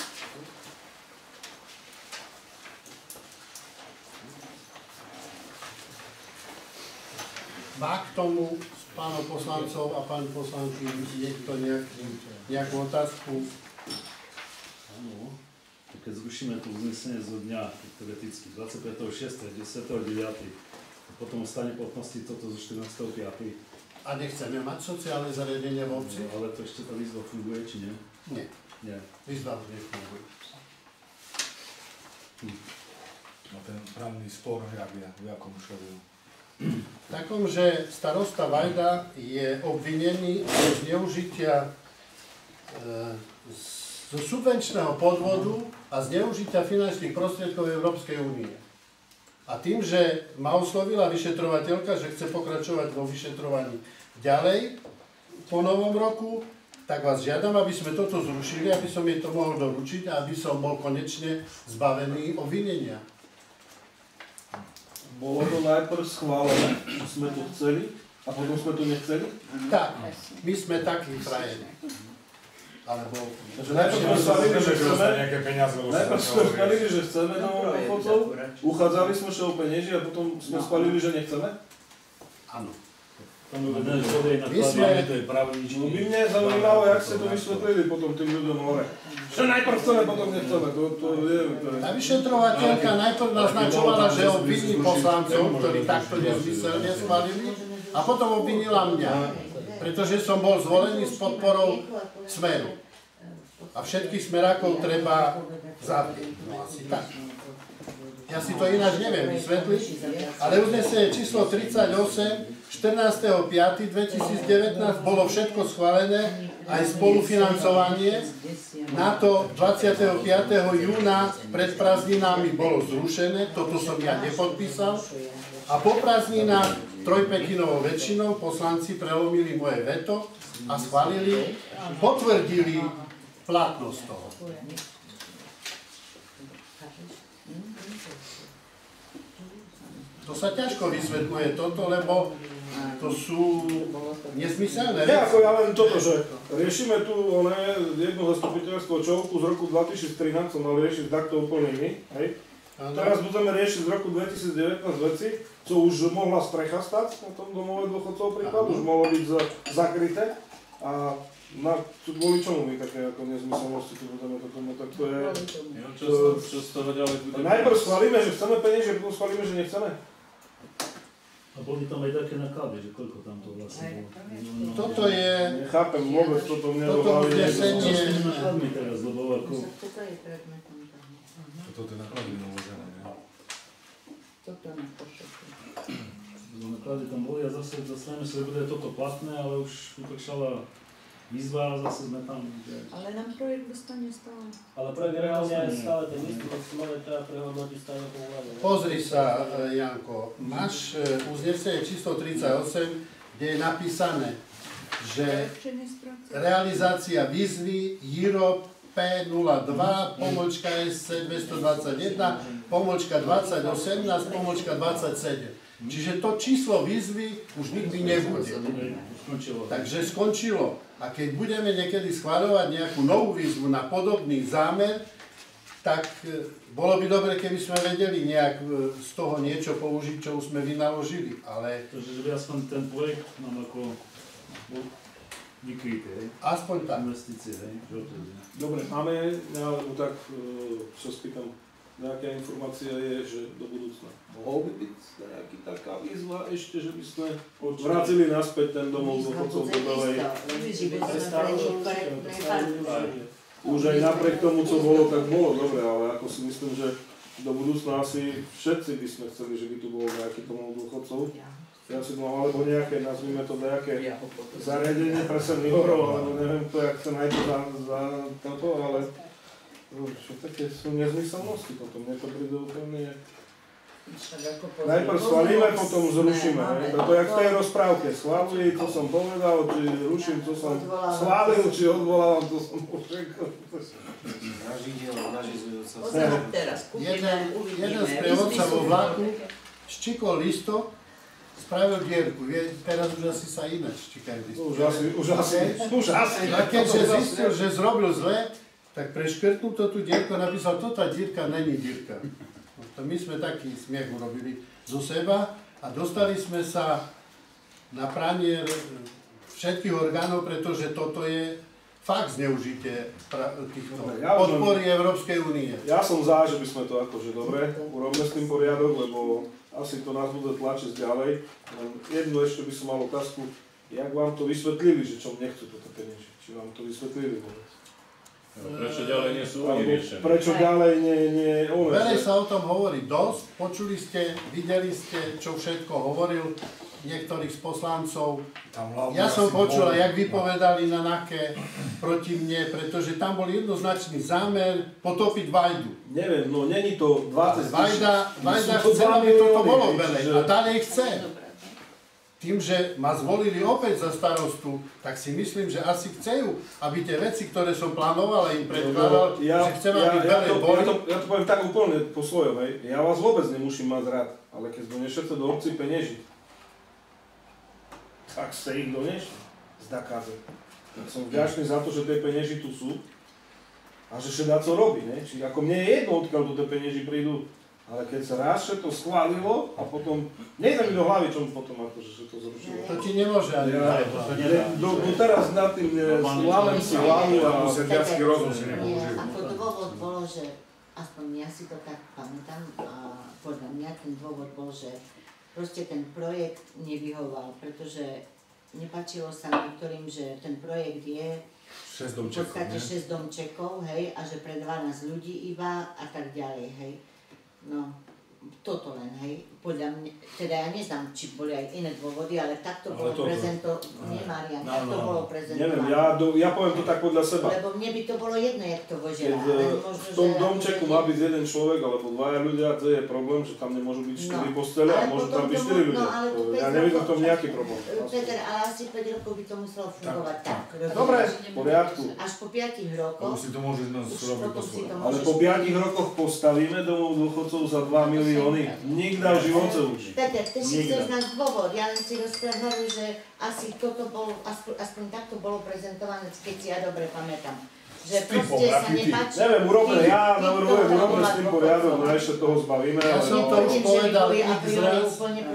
[SPEAKER 1] Má k tomu z pánov poslancov a pán poslanky niekto nejaký, nejakú otázku?
[SPEAKER 7] Áno. Keď zrušíme to uznesenie zo dňa, teoreticky dvadsiateho piateho šiesteho desiateho deviateho potom ostane platnosti toto zo štrnásteho piateho
[SPEAKER 1] A nechceme mať sociálne zariadenie v obci?
[SPEAKER 7] No, ale to ešte tá výzva funguje, či nie?
[SPEAKER 1] Nie.
[SPEAKER 7] Nie.
[SPEAKER 1] Výzva už nefunguje.
[SPEAKER 4] Hm. A ten právny spor, jak je, v jakom štádiu?
[SPEAKER 1] V takom, že starosta Vajda je obvinený zo zneužitia e, zo subvenčného podvodu a zneužitia finančných prostriedkov Európskej únie. A tým, že ma oslovila vyšetrovateľka, že chce pokračovať vo vyšetrovaní ďalej po novom roku, tak vás žiadam, aby sme toto zrušili, aby som jej to mohol doručiť a aby som bol konečne zbavený obvinenia.
[SPEAKER 3] Bolo to najprv schválené, že sme to chceli a potom sme to nechceli?
[SPEAKER 1] Tak, my sme takí frajeri. Alebo...
[SPEAKER 3] Takže najprv sme schválili, že chceme,
[SPEAKER 4] nejaké peniaze,
[SPEAKER 3] najprv sme schválili, že chceme nových dôchodcov, uchádzali sme sa o peniaze a potom sme schválili, že nechceme?
[SPEAKER 1] Áno.
[SPEAKER 7] Tam je jeden vodej na
[SPEAKER 1] My sme-
[SPEAKER 7] kladanie, to je právničky.
[SPEAKER 3] No by mňa zaujímalo, jak ste to vysvetlili potom tým ľuďom hore. Že najprv chceme, potom nechceme, to, to neviem. To je...
[SPEAKER 1] Tá vyšetrovateľka najprv naznačovala, že obviní poslancov, ktorí takto nezmyselne schválili, a potom obvinila mňa, pretože som bol zvolený s podporou Smeru. A všetkých smerákov treba zavrieť. No asi tak. Ja si to ináč neviem vysvetliť, ale uznesenie číslo tridsaťosem štrnásteho piateho dvetisícdevätnásť bolo všetko schválené, aj spolufinancovanie. Na to dvadsiateho piateho júna pred prázdninami bolo zrušené, toto som ja nepodpísal. A po prázdninách trojpätinovou väčšinou poslanci prelomili moje veto a schválili, potvrdili platnosť toho. To sa ťažko vysvetľuje toto, lebo to sú nezmyselné
[SPEAKER 3] Nie, ako
[SPEAKER 1] veci.
[SPEAKER 3] ja len toto, že riešime tu oné jedno zastupiteľstvo Čovku z roku dvetisíctrinásť, som mal riešiť takto úplne iný, hej? Teraz budeme riešiť z roku dvetisícdevätnásť veci, čo už mohla strecha stať na tom domove dôchodcov prípad, už mohlo byť zakryté. A na, kvôli čomu my také ako nezmyselnosti tu budeme toto, no tak to je...
[SPEAKER 8] Čo, čo z toho ďalej bude?
[SPEAKER 3] Najprv schválime, že chceme peniaze, potom schválime, že nechceme.
[SPEAKER 7] A boli tam aj také náklady, že koľko tam to vlastne bolo. No,
[SPEAKER 1] Toto je,
[SPEAKER 3] Nechápem vôbec, toto mne do
[SPEAKER 1] toto
[SPEAKER 3] hlavy nejde.
[SPEAKER 1] uznesenie,
[SPEAKER 7] čo s tými nákladmi teraz, lebo ako...
[SPEAKER 4] Toto je náklady uložené, ne?
[SPEAKER 7] Lebo náklady tam boli a zase dostaneme sa, že bude toto platné, ale už vypršala výzva a zase sme tam... Že...
[SPEAKER 2] Ale nám projekt dostane stále.
[SPEAKER 5] Ale projekt reálne je stále ten istý, tak si máme treba prehodnotiť stále po úľade.
[SPEAKER 1] pozri sa, e, Janko, máš e, uznesenie číslo tridsaťosem, kde je napísané, že realizácia výzvy J I R O P P nula dva, pomočka S C dvestodvadsaťjeden, pomočka dvadsať osemnásť, pomočka dvadsaťsedem. Čiže to číslo výzvy už nikdy nebude.
[SPEAKER 7] Skončilo.
[SPEAKER 1] Takže skončilo. A keď budeme niekedy schvaľovať nejakú novú výzvu na podobný zámer, tak bolo by dobre, keby sme vedeli nejak z toho niečo použiť, čo už sme vynaložili, ale...
[SPEAKER 7] Takže, že by aspoň ten projekt nám ako bol vykrytý, hej?
[SPEAKER 1] Aspoň tak.
[SPEAKER 7] Investície, hej?
[SPEAKER 3] Dobre, máme, ja tak sa spýtam, nejaká informácia je, že do budúcna mohol by byť nejaký taká výzva ešte, že by sme vrátili naspäť ten domov dôchodcov do Belej. Už aj napriek tomu, co bolo, tak bolo dobre, ale ako si myslím, že do budúcna asi všetci by sme chceli, že by tu bolo nejaký domov dôchodcov. Ja si mám, alebo nejaké, nazvime to nejaké zariadenie pre seniorov, alebo neviem to, jak sa najde za, za toto, ale čo také sú nezmyselnosti potom, mne to príde úplne... Najprv schválime, potom zrušíme, to jak v tej rozprávke, schváluj, čo som povedal, či ruším, čo som schválil, či odvolal, to som pošekol.
[SPEAKER 1] Jeden sprievodca vo vlaku ščikol listo, spravil dierku, teraz už asi sa ináč čikajú listo.
[SPEAKER 3] Už asi, už asi, už asi.
[SPEAKER 1] A keďže zistil, že zrobil zle, tak preškrtnul to tú dierku a napísal, to tá dierka není dierka. To my sme taký smiech urobili zo seba a dostali sme sa na pranier všetkých orgánov, pretože toto je fakt zneužitie týchto podpory Európskej únie.
[SPEAKER 3] Ja som za, že by sme to akože dobre, urobme s tým poriadok, lebo asi to nás bude tlačiť ďalej. Jednu ešte by som mal otázku, jak vám to vysvetlili, že čo nechcú toto peniaze? Či vám to vysvetlili?
[SPEAKER 8] Prečo ďalej nie sú oni riešení?
[SPEAKER 3] Prečo ďalej nie... nie
[SPEAKER 1] Veľa sa o tom hovorí dosť, počuli ste, videli ste, čo všetko hovoril niektorých z poslancov. Ja som počul, jak vypovedali na NAKE proti mne, pretože tam bol jednoznačný zámer potopiť Vajdu.
[SPEAKER 3] Neviem, no není to dvadsať
[SPEAKER 1] Vajda, Vajda chce, aby toto bolo Belej a ďalej chce. Tým, že ma zvolili opäť za starostu, tak si myslím, že asi chcú, aby tie veci, ktoré som plánoval a im predkladal,
[SPEAKER 3] ja,
[SPEAKER 1] že chcem,
[SPEAKER 3] ja,
[SPEAKER 1] aby
[SPEAKER 3] ja,
[SPEAKER 1] Belej
[SPEAKER 3] to,
[SPEAKER 1] boli.
[SPEAKER 3] ja, to, ja to poviem tak úplne po svojom, hej. Ja vás vôbec nemusím mať rád, ale keď donešete do obci penieži, tak ste ich donešli z Dakáze. Tak som vďačný za to, že tie penieži tu sú a že všetko co robí, ne? Čiže ako mne je jedno, odkiaľ do tie penieži prídu, ale keď sa raz to schválilo a potom, nejde mi do hlavy, čomu potom akože sa to zrušilo.
[SPEAKER 1] To ti nemôže ani
[SPEAKER 3] ja, do, do teraz nad tým schválim si hlavu a sediacký rozum si nepoužil.
[SPEAKER 9] Ako dôvod bolo, že aspoň ja si to tak pamätám a podľa mňa ten dôvod bol, že proste ten projekt nevyhoval, pretože nepáčilo sa niektorým, že ten projekt je v podstate šesť domčekov, hej, a že pre dvanásť ľudí iba a tak ďalej, hej. No, toto len, hej, podľa mňa, teda ja neznám, či boli aj iné dôvody, ale takto bolo prezentované, nie Marian, takto bolo prezentované.
[SPEAKER 3] Neviem, ja, do, ja poviem to tak podľa seba.
[SPEAKER 9] Lebo mne by to bolo jedno, jak to vožila.
[SPEAKER 3] V tom domčeku má byť jeden človek, alebo dvaja ľudia, to je problém, že tam nemôžu byť štyri
[SPEAKER 9] no,
[SPEAKER 3] postele a môžu tam byť štyri ľudia.
[SPEAKER 9] No,
[SPEAKER 3] ja nevidím v tom nejaký problém.
[SPEAKER 9] Peter, ale asi päť rokov by to muselo fungovať tak. tak.
[SPEAKER 3] Dobre, v poriadku.
[SPEAKER 9] Až po piatich rokoch.
[SPEAKER 4] si to môže urobiť po svojom.
[SPEAKER 3] Ale po piatich rokoch postavíme domov dôchodcov za dva milióny. Nikda v živote už.
[SPEAKER 9] Peter, ty si chceš znať dôvod, ja len si rozprával, že asi toto bolo, aspoň, aspoň takto bolo prezentované, keď si ja dobre pamätám. Že proste sa nepáči...
[SPEAKER 3] Neviem, urobme, ja navrhujem, urobme s tým poriadok, no ešte toho zbavíme.
[SPEAKER 1] Ja som to už povedal x raz.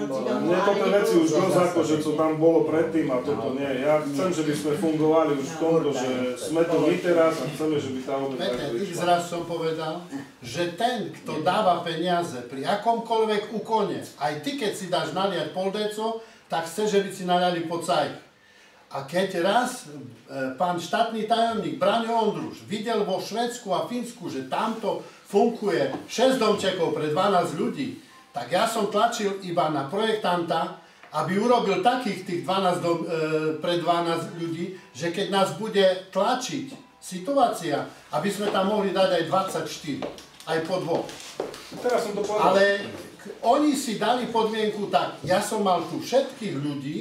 [SPEAKER 3] Mne toto veci už dosť ako, že čo tam bolo predtým a toto nie. Ja chcem, že by sme fungovali už v tomto, že sme to my teraz a chceme, že by tá obec tak
[SPEAKER 1] prišla. X raz som povedal, že ten, kto dáva peniaze pri akomkoľvek úkone, aj ty, keď si dáš naliať pol deco, tak chce, že by si naliali po cajk. A keď raz e, pán štátny tajomník Braňo Ondruš videl vo Švédsku a Fínsku, že tamto funguje šesť domčekov pre dvanásť ľudí, tak ja som tlačil iba na projektanta, aby urobil takých tých dvanásť dom, e, pre dvanásť ľudí, že keď nás bude tlačiť situácia, aby sme tam mohli dať aj dvadsaťštyri, aj po dvoch.
[SPEAKER 3] Teraz som to povedal.
[SPEAKER 1] Ale k, oni si dali podmienku tak, ja som mal tu všetkých ľudí,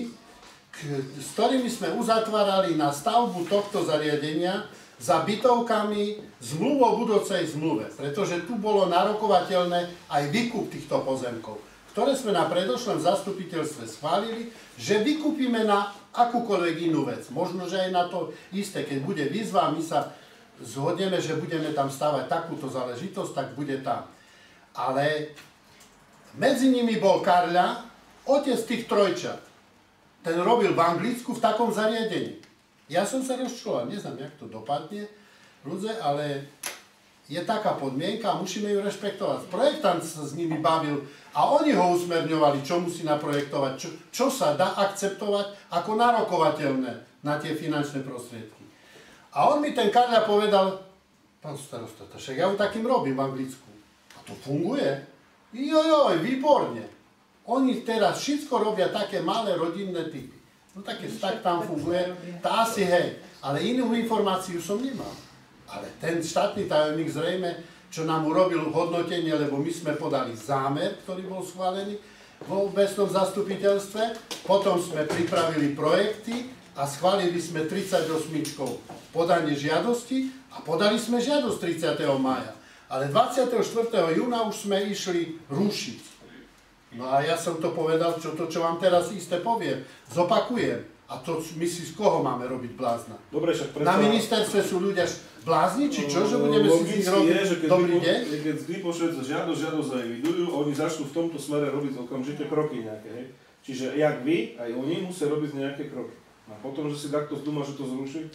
[SPEAKER 1] s ktorými sme uzatvárali na stavbu tohto zariadenia za bytovkami zmluvu o budúcej zmluve, pretože tu bolo narokovateľné aj výkup týchto pozemkov, ktoré sme na predošlom zastupiteľstve schválili, že vykúpime na akúkoľvek inú vec. Možno, že aj na to isté, keď bude výzva, my sa zhodneme, že budeme tam stavať takúto záležitosť, tak bude tam. Ale medzi nimi bol Karľa, otec tých trojčat. Ten robil v Anglicku v takom zariadení. Ja som sa rozčuloval, neznám, jak to dopadne, ľudia, ale je taká podmienka a musíme ju rešpektovať. Projektant sa s nimi bavil a oni ho usmerňovali, čo musí naprojektovať, čo, čo sa dá akceptovať ako narokovateľné na tie finančné prostriedky. A on mi ten Karľa povedal, pán starosta, však ja ho takým robím v Anglicku. A to funguje? Jojoj, výborne. Oni teraz všetko robia také malé rodinné typy. No také, tak tam funguje, tá asi hej. Ale inú informáciu som nemal. Ale ten štátny tajomník zrejme, čo nám urobil hodnotenie, lebo my sme podali zámer, ktorý bol schválený vo obecnom zastupiteľstve, potom sme pripravili projekty a schválili sme tridsaťosmičkou podanie žiadosti a podali sme žiadosť tridsiateho mája. Ale dvadsiateho štvrtého júna už sme išli rušiť. No a ja som to povedal, čo to, čo vám teraz isté poviem, zopakujem. A to my si z koho máme robiť blázna?
[SPEAKER 3] Dobre, však predsa...
[SPEAKER 1] Na ministerstve sú ľudia blázni, či čo, že budeme si z nich robiť
[SPEAKER 3] je, že keď
[SPEAKER 1] dobrý
[SPEAKER 3] vy,
[SPEAKER 1] deň?
[SPEAKER 3] Keď vy pošlete žiadosť, žiadosť aj vydujú, oni začnú v tomto smere robiť okamžite kroky nejaké, hej? Čiže jak vy, aj oni musia robiť nejaké kroky. A potom, že si takto zdúma, že to zruší,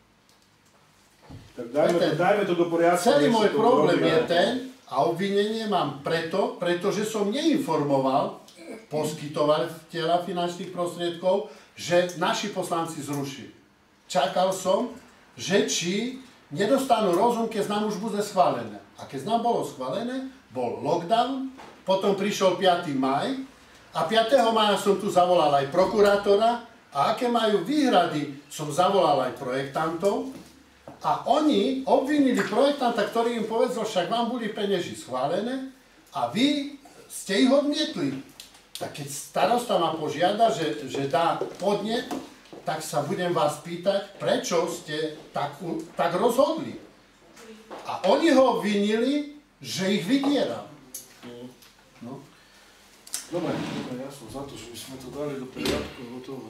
[SPEAKER 3] tak dajme, to, dajme to do poriadku.
[SPEAKER 1] Celý môj problém je ten, a obvinenie mám preto, pretože som neinformoval poskytovateľa finančných prostriedkov, že naši poslanci zrušili. Čakal som, že či nedostanú rozum, keď nám už bude schválené. A keď nám bolo schválené, bol lockdown, potom prišiel piateho mája a piateho mája som tu zavolal aj prokurátora a aké majú výhrady, som zavolal aj projektantov a oni obvinili projektanta, ktorý im povedal, však vám boli penieži schválené a vy ste ich odmietli. Tak keď starosta ma požiada, že, že dá podnet, tak sa budem vás pýtať, prečo ste tak, tak rozhodli. A oni ho obvinili, že ich vydieral. No.
[SPEAKER 3] Dobre, dobre, ja som za to, že by sme to dali do poriadku, hotovo.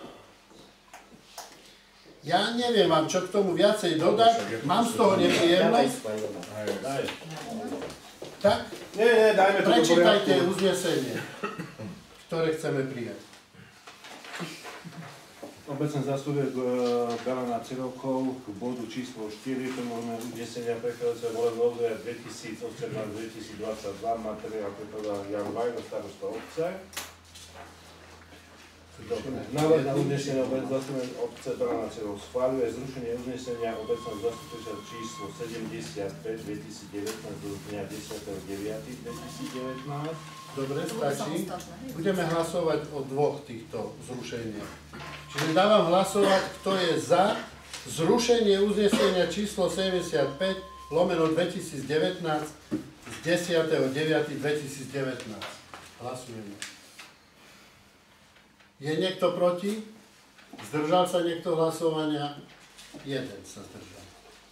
[SPEAKER 1] Ja neviem vám, čo k tomu viacej dodať, mám z toho nepríjemnosť. Tak,
[SPEAKER 3] nie, nie, dajme to do poriadku.
[SPEAKER 1] Prečítajte uznesenie, ktoré chceme prijať.
[SPEAKER 10] Obecné zastupuje Galana Cirovkov k bodu číslo štyri, to môžeme uznesenia prechádzajúce volebné obdobie dvetisícosemnásť dvetisícdvadsaťdva, materiál predkladá Jan Vajda, starosta obce. Návrh na uznesenie obecného zastupiteľa obce Galana Cirovkov schváľuje zrušenie uznesenia obecného zastupiteľa číslo sedemdesiatpäť dvetisícdevätnásť do dňa desiateho deviateho dvetisícdevätnásť.
[SPEAKER 1] Dobre, stačí. Budeme hlasovať o dvoch týchto zrušeniach. Čiže dávam hlasovať, kto je za zrušenie uznesenia číslo sedemdesiatpäť lomeno dvetisícdevätnásť z desiateho deviateho dvetisícdevätnásť. Hlasujeme. Je niekto proti? Zdržal sa niekto hlasovania? Jeden sa zdržal.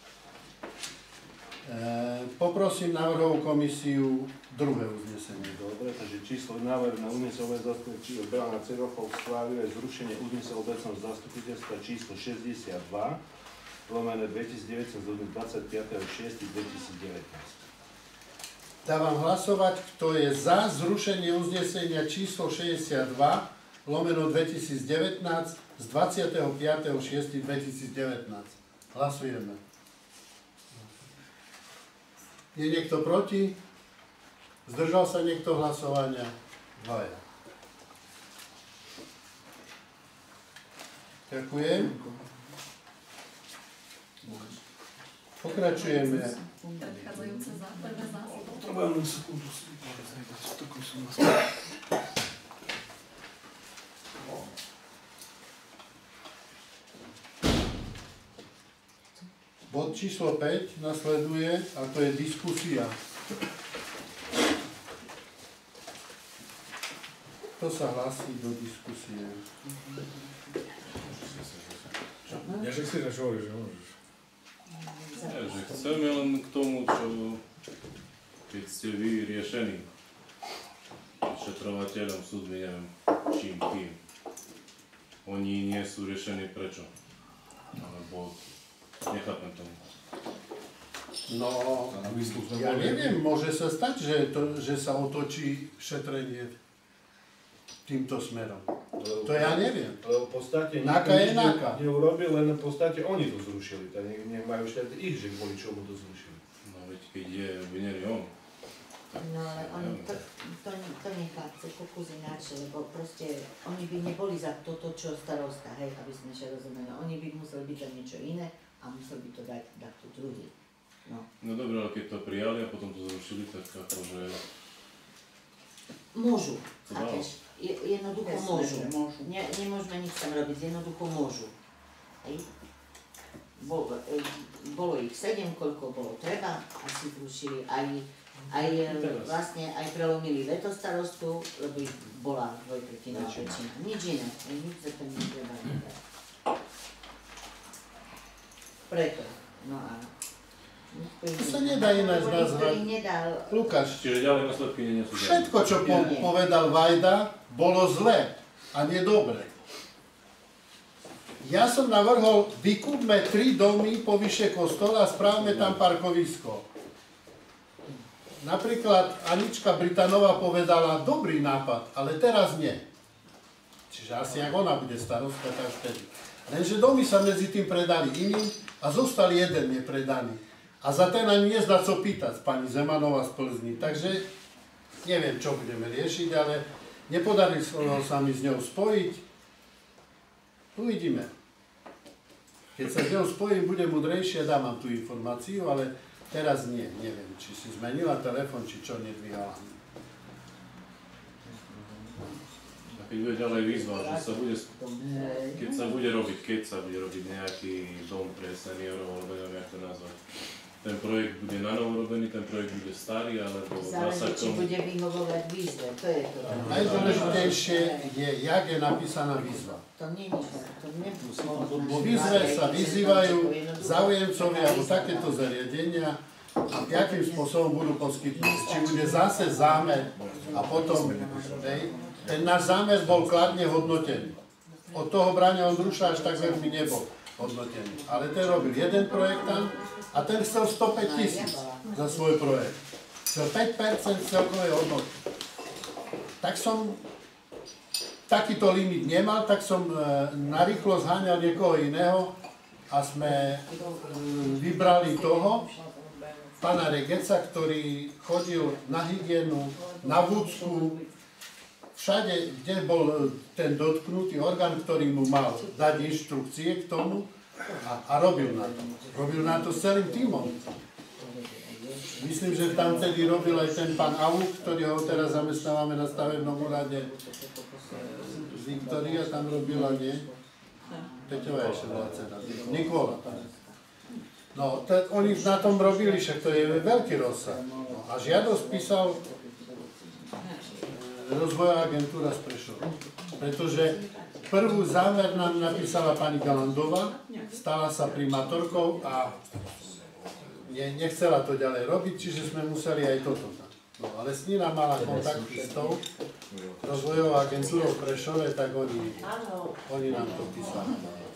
[SPEAKER 1] E, poprosím návrhovú komisiu druhé uznesenie.
[SPEAKER 10] Dobre, takže číslo návrh na uznesenie obecného zastupiteľa Galana Cirovkov schváľuje zrušenie uznesenia obecného zastupiteľstva číslo šesťdesiatdva lomené dvetisícdevätnásť do dvadsiateho šiesteho dvetisícdevätnásť.
[SPEAKER 1] Dávam hlasovať, kto je za zrušenie uznesenia číslo šesťdesiatdva lomeno dvetisícdevätnásť z dvadsiateho piateho šiesteho dvetisícdevätnásť. Hlasujeme. Je niekto proti? Zdržal sa niekto hlasovania? Dvaja. Ďakujem. Pokračujeme.
[SPEAKER 6] Predchádzajúce za prvé zásady.
[SPEAKER 3] Potrebujem len sekundu si povedať, takú som nás...
[SPEAKER 1] Bod číslo päť nasleduje a to je diskusia. Kto sa hlasí do diskusie?
[SPEAKER 4] Ja, že chceš, že hovoríš, že môžeš.
[SPEAKER 8] Ja, že chceme len k tomu, čo keď ste vy riešení šetrovateľom, súdmi, neviem, čím, kým. Oni nie sú riešení prečo? Alebo nechápem tomu.
[SPEAKER 1] No, ja neviem, môže sa stať, že, to, že sa otočí šetrenie týmto smerom. To ja neviem.
[SPEAKER 10] Lebo v podstate
[SPEAKER 1] Naka je naka.
[SPEAKER 10] Neurobil, len v podstate oni to zrušili. Tak nemajú ešte ich, že kvôli čomu to zrušili.
[SPEAKER 8] No veď keď je vinný on.
[SPEAKER 9] No ale oni to, to, to nechápce pokus ináč, lebo proste oni by neboli za toto, čo starosta, hej, aby sme sa rozumeli. Oni by museli byť za niečo iné a museli by to dať takto druhý. No.
[SPEAKER 8] No dobre, ale keď to prijali a potom to zrušili, tak akože...
[SPEAKER 9] Môžu,
[SPEAKER 8] To
[SPEAKER 9] chápeš? Je, jednoducho
[SPEAKER 2] Jasné,
[SPEAKER 9] môžu.
[SPEAKER 2] že môžu.
[SPEAKER 9] Ne, nemôžeme nič tam robiť, jednoducho môžu. Hej. Bol, e, bolo ich sedem, koľko bolo treba, asi zrušili aj, aj e, vlastne aj prelomili veto starostu, lebo ich bola dvojtretinová väčšina. Nič iné, hej, nič za to netreba nedať. Preto, no áno.
[SPEAKER 1] To sa nedá ináč nazvať. Lukáš,
[SPEAKER 8] Čiže ďalej následky nie sú žiadne.
[SPEAKER 1] všetko, čo po, povedal Vajda, bolo zlé a nedobre. Ja som navrhol, vykúpme tri domy povyše kostola a správme tam parkovisko. Napríklad Anička Britanová povedala, dobrý nápad, ale teraz nie. Čiže asi ak ona bude starostka, tak vtedy. Lenže domy sa medzi tým predali iným a zostal jeden nepredaný. A za ten ani nezdá co pýtať pani Zemanová z Plzni. Takže neviem, čo budeme riešiť, ale nepodarilo sa mi s ňou spojiť. Uvidíme. Keď sa s ňou spojím, budem múdrejšie, dám vám tú informáciu, ale teraz nie. Neviem, či si zmenila telefon, či čo nedvíhala.
[SPEAKER 8] A keď bude ďalej výzva, že sa bude, keď sa bude robiť, keď sa bude robiť nejaký dom pre seniorov, alebo neviem, jak to nazvať. Ten projekt bude na novo robený, ten projekt bude starý, alebo dá sa
[SPEAKER 9] Záleží,
[SPEAKER 8] k
[SPEAKER 9] či
[SPEAKER 8] tomu...
[SPEAKER 9] bude vyhovovať výzve, to je to.
[SPEAKER 1] Najdôležitejšie je, jak je napísaná výzva.
[SPEAKER 9] To nie je tak, to nemusí.
[SPEAKER 1] Vo výzve sa vyzývajú záujemcovia o takéto zariadenia a akým spôsobom budú poskytnúť. Či bude zase zámer a potom, hej, ten náš zámer bol kladne hodnotený. Od toho Braňa Ondruša až tak veľmi nebol hodnotený. Ale ten robil jeden projektant a ten chcel stopäť tisíc za svoj projekt. Chcel päť percent celkovej hodnoty. Tak som takýto limit nemal, tak som e, narýchlo zháňal niekoho iného a sme e, vybrali toho, pána Regeca, ktorý chodil na hygienu, na vúcku, všade, kde bol ten dotknutý orgán, ktorý mu mal dať inštrukcie k tomu a, a robil na to. Robil na to s celým tímom. Myslím, že tam tedy robil aj ten pán Avuk, ktorý ho teraz zamestnávame na stavebnom úrade. Viktoria tam robila, nie? Peťová ešte bola dcera. Nikola. No, t- oni na tom robili, však to je veľký rozsah. No, a žiadosť písal rozvojová agentúra z Prešova. Pretože prvú zámer nám napísala pani Galandová, stala sa primátorkou a ne- nechcela to ďalej robiť, čiže sme museli aj toto dať. No, ale Snina mala kontakty s tou rozvojovou agentúrou v Prešove, tak oni, oni nám to písali.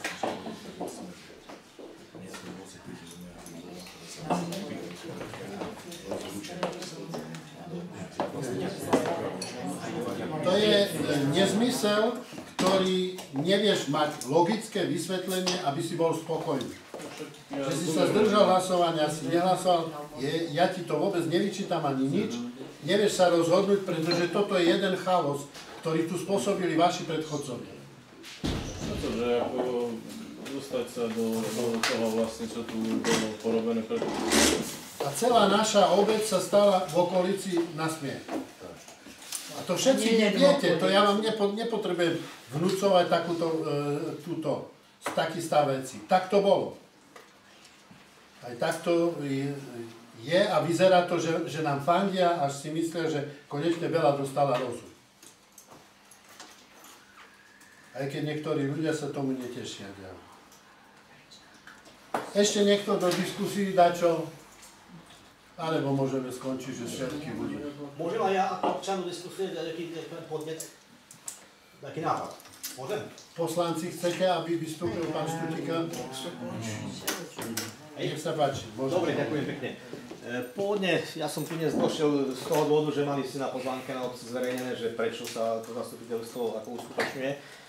[SPEAKER 1] To je nezmysel, ktorý nevieš mať logické vysvetlenie, aby si bol spokojný. Že si sa zdržal hlasovania, si nehlasoval, je, ja ti to vôbec nevyčítam ani nič, nevieš sa rozhodnúť, pretože toto je jeden chaos, ktorý tu spôsobili vaši predchodcovia.
[SPEAKER 8] Pretože ako dostať sa do, do toho vlastne, čo tu bolo porobené preto.
[SPEAKER 1] A celá naša obec sa stala v okolici na smiech. A to všetci neviete, to ja vám nepo, nepotrebujem vnúcovať takúto, e, túto, taký stav veci. Tak to bolo. Aj takto je, je a vyzerá to, že, že nám fandia, až si myslia, že konečne Bela dostala rozum. Aj keď niektorí ľudia sa tomu netešia. Ešte niekto do diskusí dačo? Alebo môžeme skončiť, že všetky budú.
[SPEAKER 11] Môžem aj ja ako občan do diskusie dať nejaký podnet, nejaký nápad? Môžem?
[SPEAKER 1] Poslanci, chcete, aby vystúpil pán Štutika? Nech sa páči.
[SPEAKER 11] Dobre, ďakujem pekne. Pôvodne ja som tu dnes došiel z toho dôvodu, že mali si na pozvánke na obci zverejnené, že prečo sa to zastupiteľstvo ako uskutočňuje.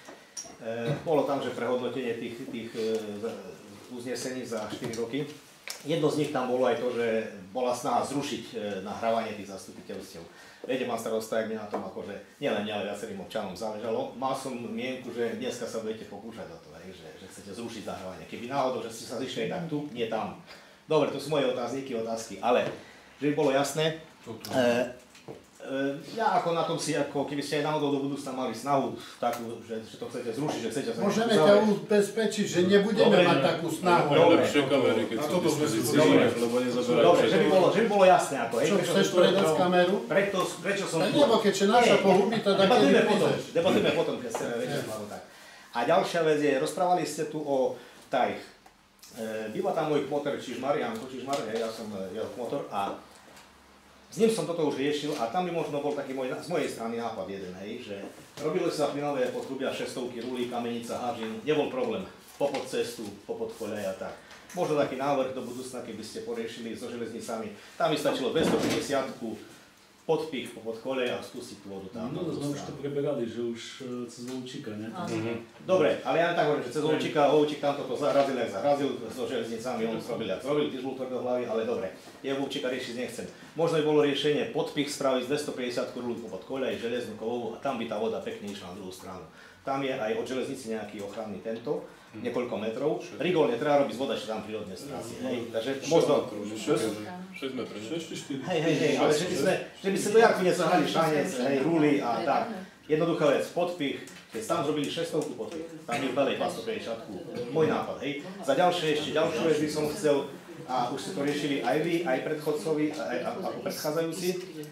[SPEAKER 11] Bolo tam, že prehodnotenie tých, tých uznesení za štyri roky. Jedno z nich tam bolo aj to, že bola snaha zrušiť nahrávanie tých zastupiteľstiev. Viete, pán starosta, jak mi na tom akože nielen mňa, ale viacerým občanom záležalo. Mal som mienku, že dneska sa budete pokúšať o to, že, že chcete zrušiť nahrávanie. Keby náhodou, že ste sa zišli tak tu, nie tam. Dobre, to sú moje otázniky, otázky, ale že by bolo jasné, e, e, ja ako na tom si, ako keby ste aj náhodou do budúcna mali snahu takú, že, že to chcete zrušiť, že chcete sa...
[SPEAKER 1] Môžeme ťa ubezpečiť, že nebudeme dobre, mať takú snahu.
[SPEAKER 8] Dobre, lepšie kamery, keď sú v dispozícii, lebo nezaberajú
[SPEAKER 11] dobre, že by bolo, že by bolo jasné ako.
[SPEAKER 1] Čo, chceš predať kameru?
[SPEAKER 11] Preto, prečo som...
[SPEAKER 1] Tak nebo keďže naša pohubí, tak keď neprídeš.
[SPEAKER 11] Debatujeme potom, keď chceme vedieť, tak. A ďalšia vec je, rozprávali ste tu o taj. E, býva tam môj kmoter, čiž Marianko, čiž Mar, ja som jeho kmotor a s ním som toto už riešil a tam by možno bol taký môj, z mojej strany nápad jeden, hej, že robili sa plynové potrubia šestovky, rulí, kamenica, Hážin, nebol problém, popod cestu, popod koľaj a tak. Možno taký návrh do budúcna, keby ste poriešili so železnicami, tam by stačilo dvestopäťdesiat podpich popod koľaj a spustiť tú vodu tam.
[SPEAKER 7] No, sme už to preberali, že už cez Lovčíka, ne?
[SPEAKER 11] Mhm. Dobre, ale ja tak hovorím, že cez Lovčíka, Lovčík tam toto zarazil, jak zarazil, so železnicami on zrobil, jak zrobil, tiež bol tvrdé hlavy, ale dobre, ja Lovčíka riešiť nechcem. Možno by bolo riešenie podpich spraviť z dvestopäťdesiat rúľ popod koľaj, železnú kovovú a tam by tá voda pekne išla na druhú stranu. Tam je aj od železnici nejaký ochranný tento, niekoľko metrov. Rigol netreba robiť z voda, že tam prírodne stráci, hej. Takže možno...
[SPEAKER 8] šesť metrov, šesť
[SPEAKER 11] Hej, hej, hej, ale že by sme, že by sme do Jarku nesahali šanec, hej, rúly a tak. Jednoduchá vec, podpich, keď tam zrobili šestovku podpich, tam je veľej dvestopäťdesiat. Môj nápad, hej. Za ďalšie, ešte ďalšiu vec by som chcel, a už ste to riešili aj vy, aj predchodcovi, aj ako predchádzajúci.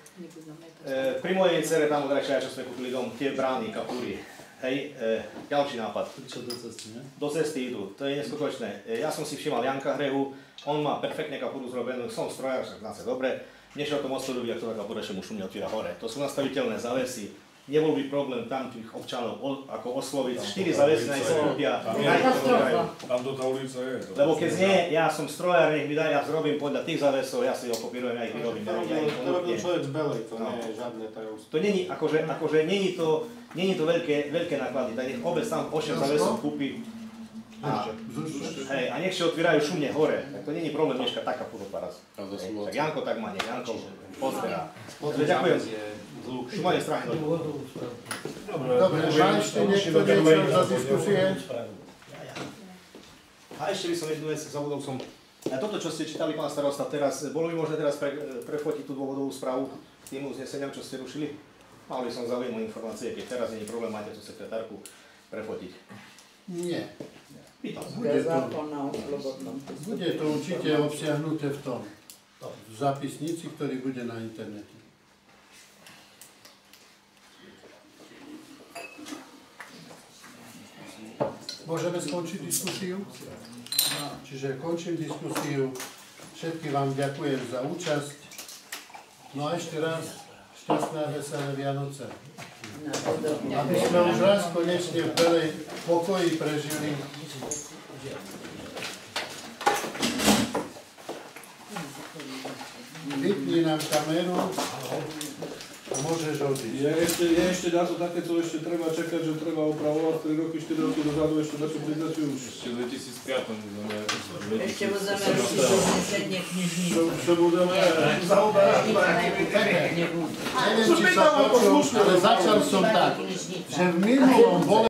[SPEAKER 11] E, pri mojej dcere tam od Rajčaja, čo sme kúpili dom, tie brány, kapúry. Hej, e, ďalší nápad.
[SPEAKER 7] Čo do cesty, ne?
[SPEAKER 11] Do cesty idú, to je neskutočné. E, ja som si všimal Janka Hrehu, on má perfektne kapuru zrobenú, som strojár, však znáte dobre. Nešiel to moc ľudí, ak to tá kapura ešte mu šumne otvíra hore. To sú nastaviteľné zavesy. Nebol by problém tam tých občanov o, ako osloviť. štyri zavesy na sa kúpia.
[SPEAKER 3] Tam do tá ulica je.
[SPEAKER 11] Lebo keď nie, ja som strojár, nech mi daj, ja zrobím podľa tých zavesov, ja si ho kopírujem, ja ich vyrobím.
[SPEAKER 10] To robil človek z Belej, to nie je žiadne tajomstvo.
[SPEAKER 11] To není, akože, akože není to, není to veľké, veľké náklady, tak nech obec tam osem zavesov kúpi. A, hej, a nech si otvírajú šumne hore, tak to není problém dneška taká pôvodba raz. Tak Janko tak má, nech Janko pozberá. Ďakujem. Šumanie strany do
[SPEAKER 1] Dobre, má ešte niekto niečo za diskusie?
[SPEAKER 11] A ešte by som jednu vec, zabudol som. A toto, čo ste čítali, pán starosta, teraz, bolo by možné teraz pre, prefotiť tú dôvodovú správu k tým uzneseniam, čo ste rušili? Mal by som záujem o informácie, keď teraz nie je problém, máte tú sekretárku prefotiť.
[SPEAKER 1] Nie.
[SPEAKER 2] Bude to,
[SPEAKER 1] bude to určite obsiahnuté v tom, v zápisnici, ktorý bude na internete. Môžeme skončiť diskusiu? Čiže končím diskusiu. Všetkým vám ďakujem za účasť. No a ešte raz šťastné a veselé Vianoce. Aby sme už raz konečne v Belej pokoji prežili. Vypni nám kameru a môžeš odísť.
[SPEAKER 3] Je ešte, je ešte na to také, co ešte treba čakať, že treba opravovať tri roky, štyri roky dozadu ešte na čo pridačiu už.
[SPEAKER 8] Ešte v dvetisícpäť budeme...
[SPEAKER 2] Ešte budeme robiť uznesenie knižnice.
[SPEAKER 3] Čo budeme zaoberať?
[SPEAKER 1] Neviem, či sa počul, ale začal som tak, že v minulom bol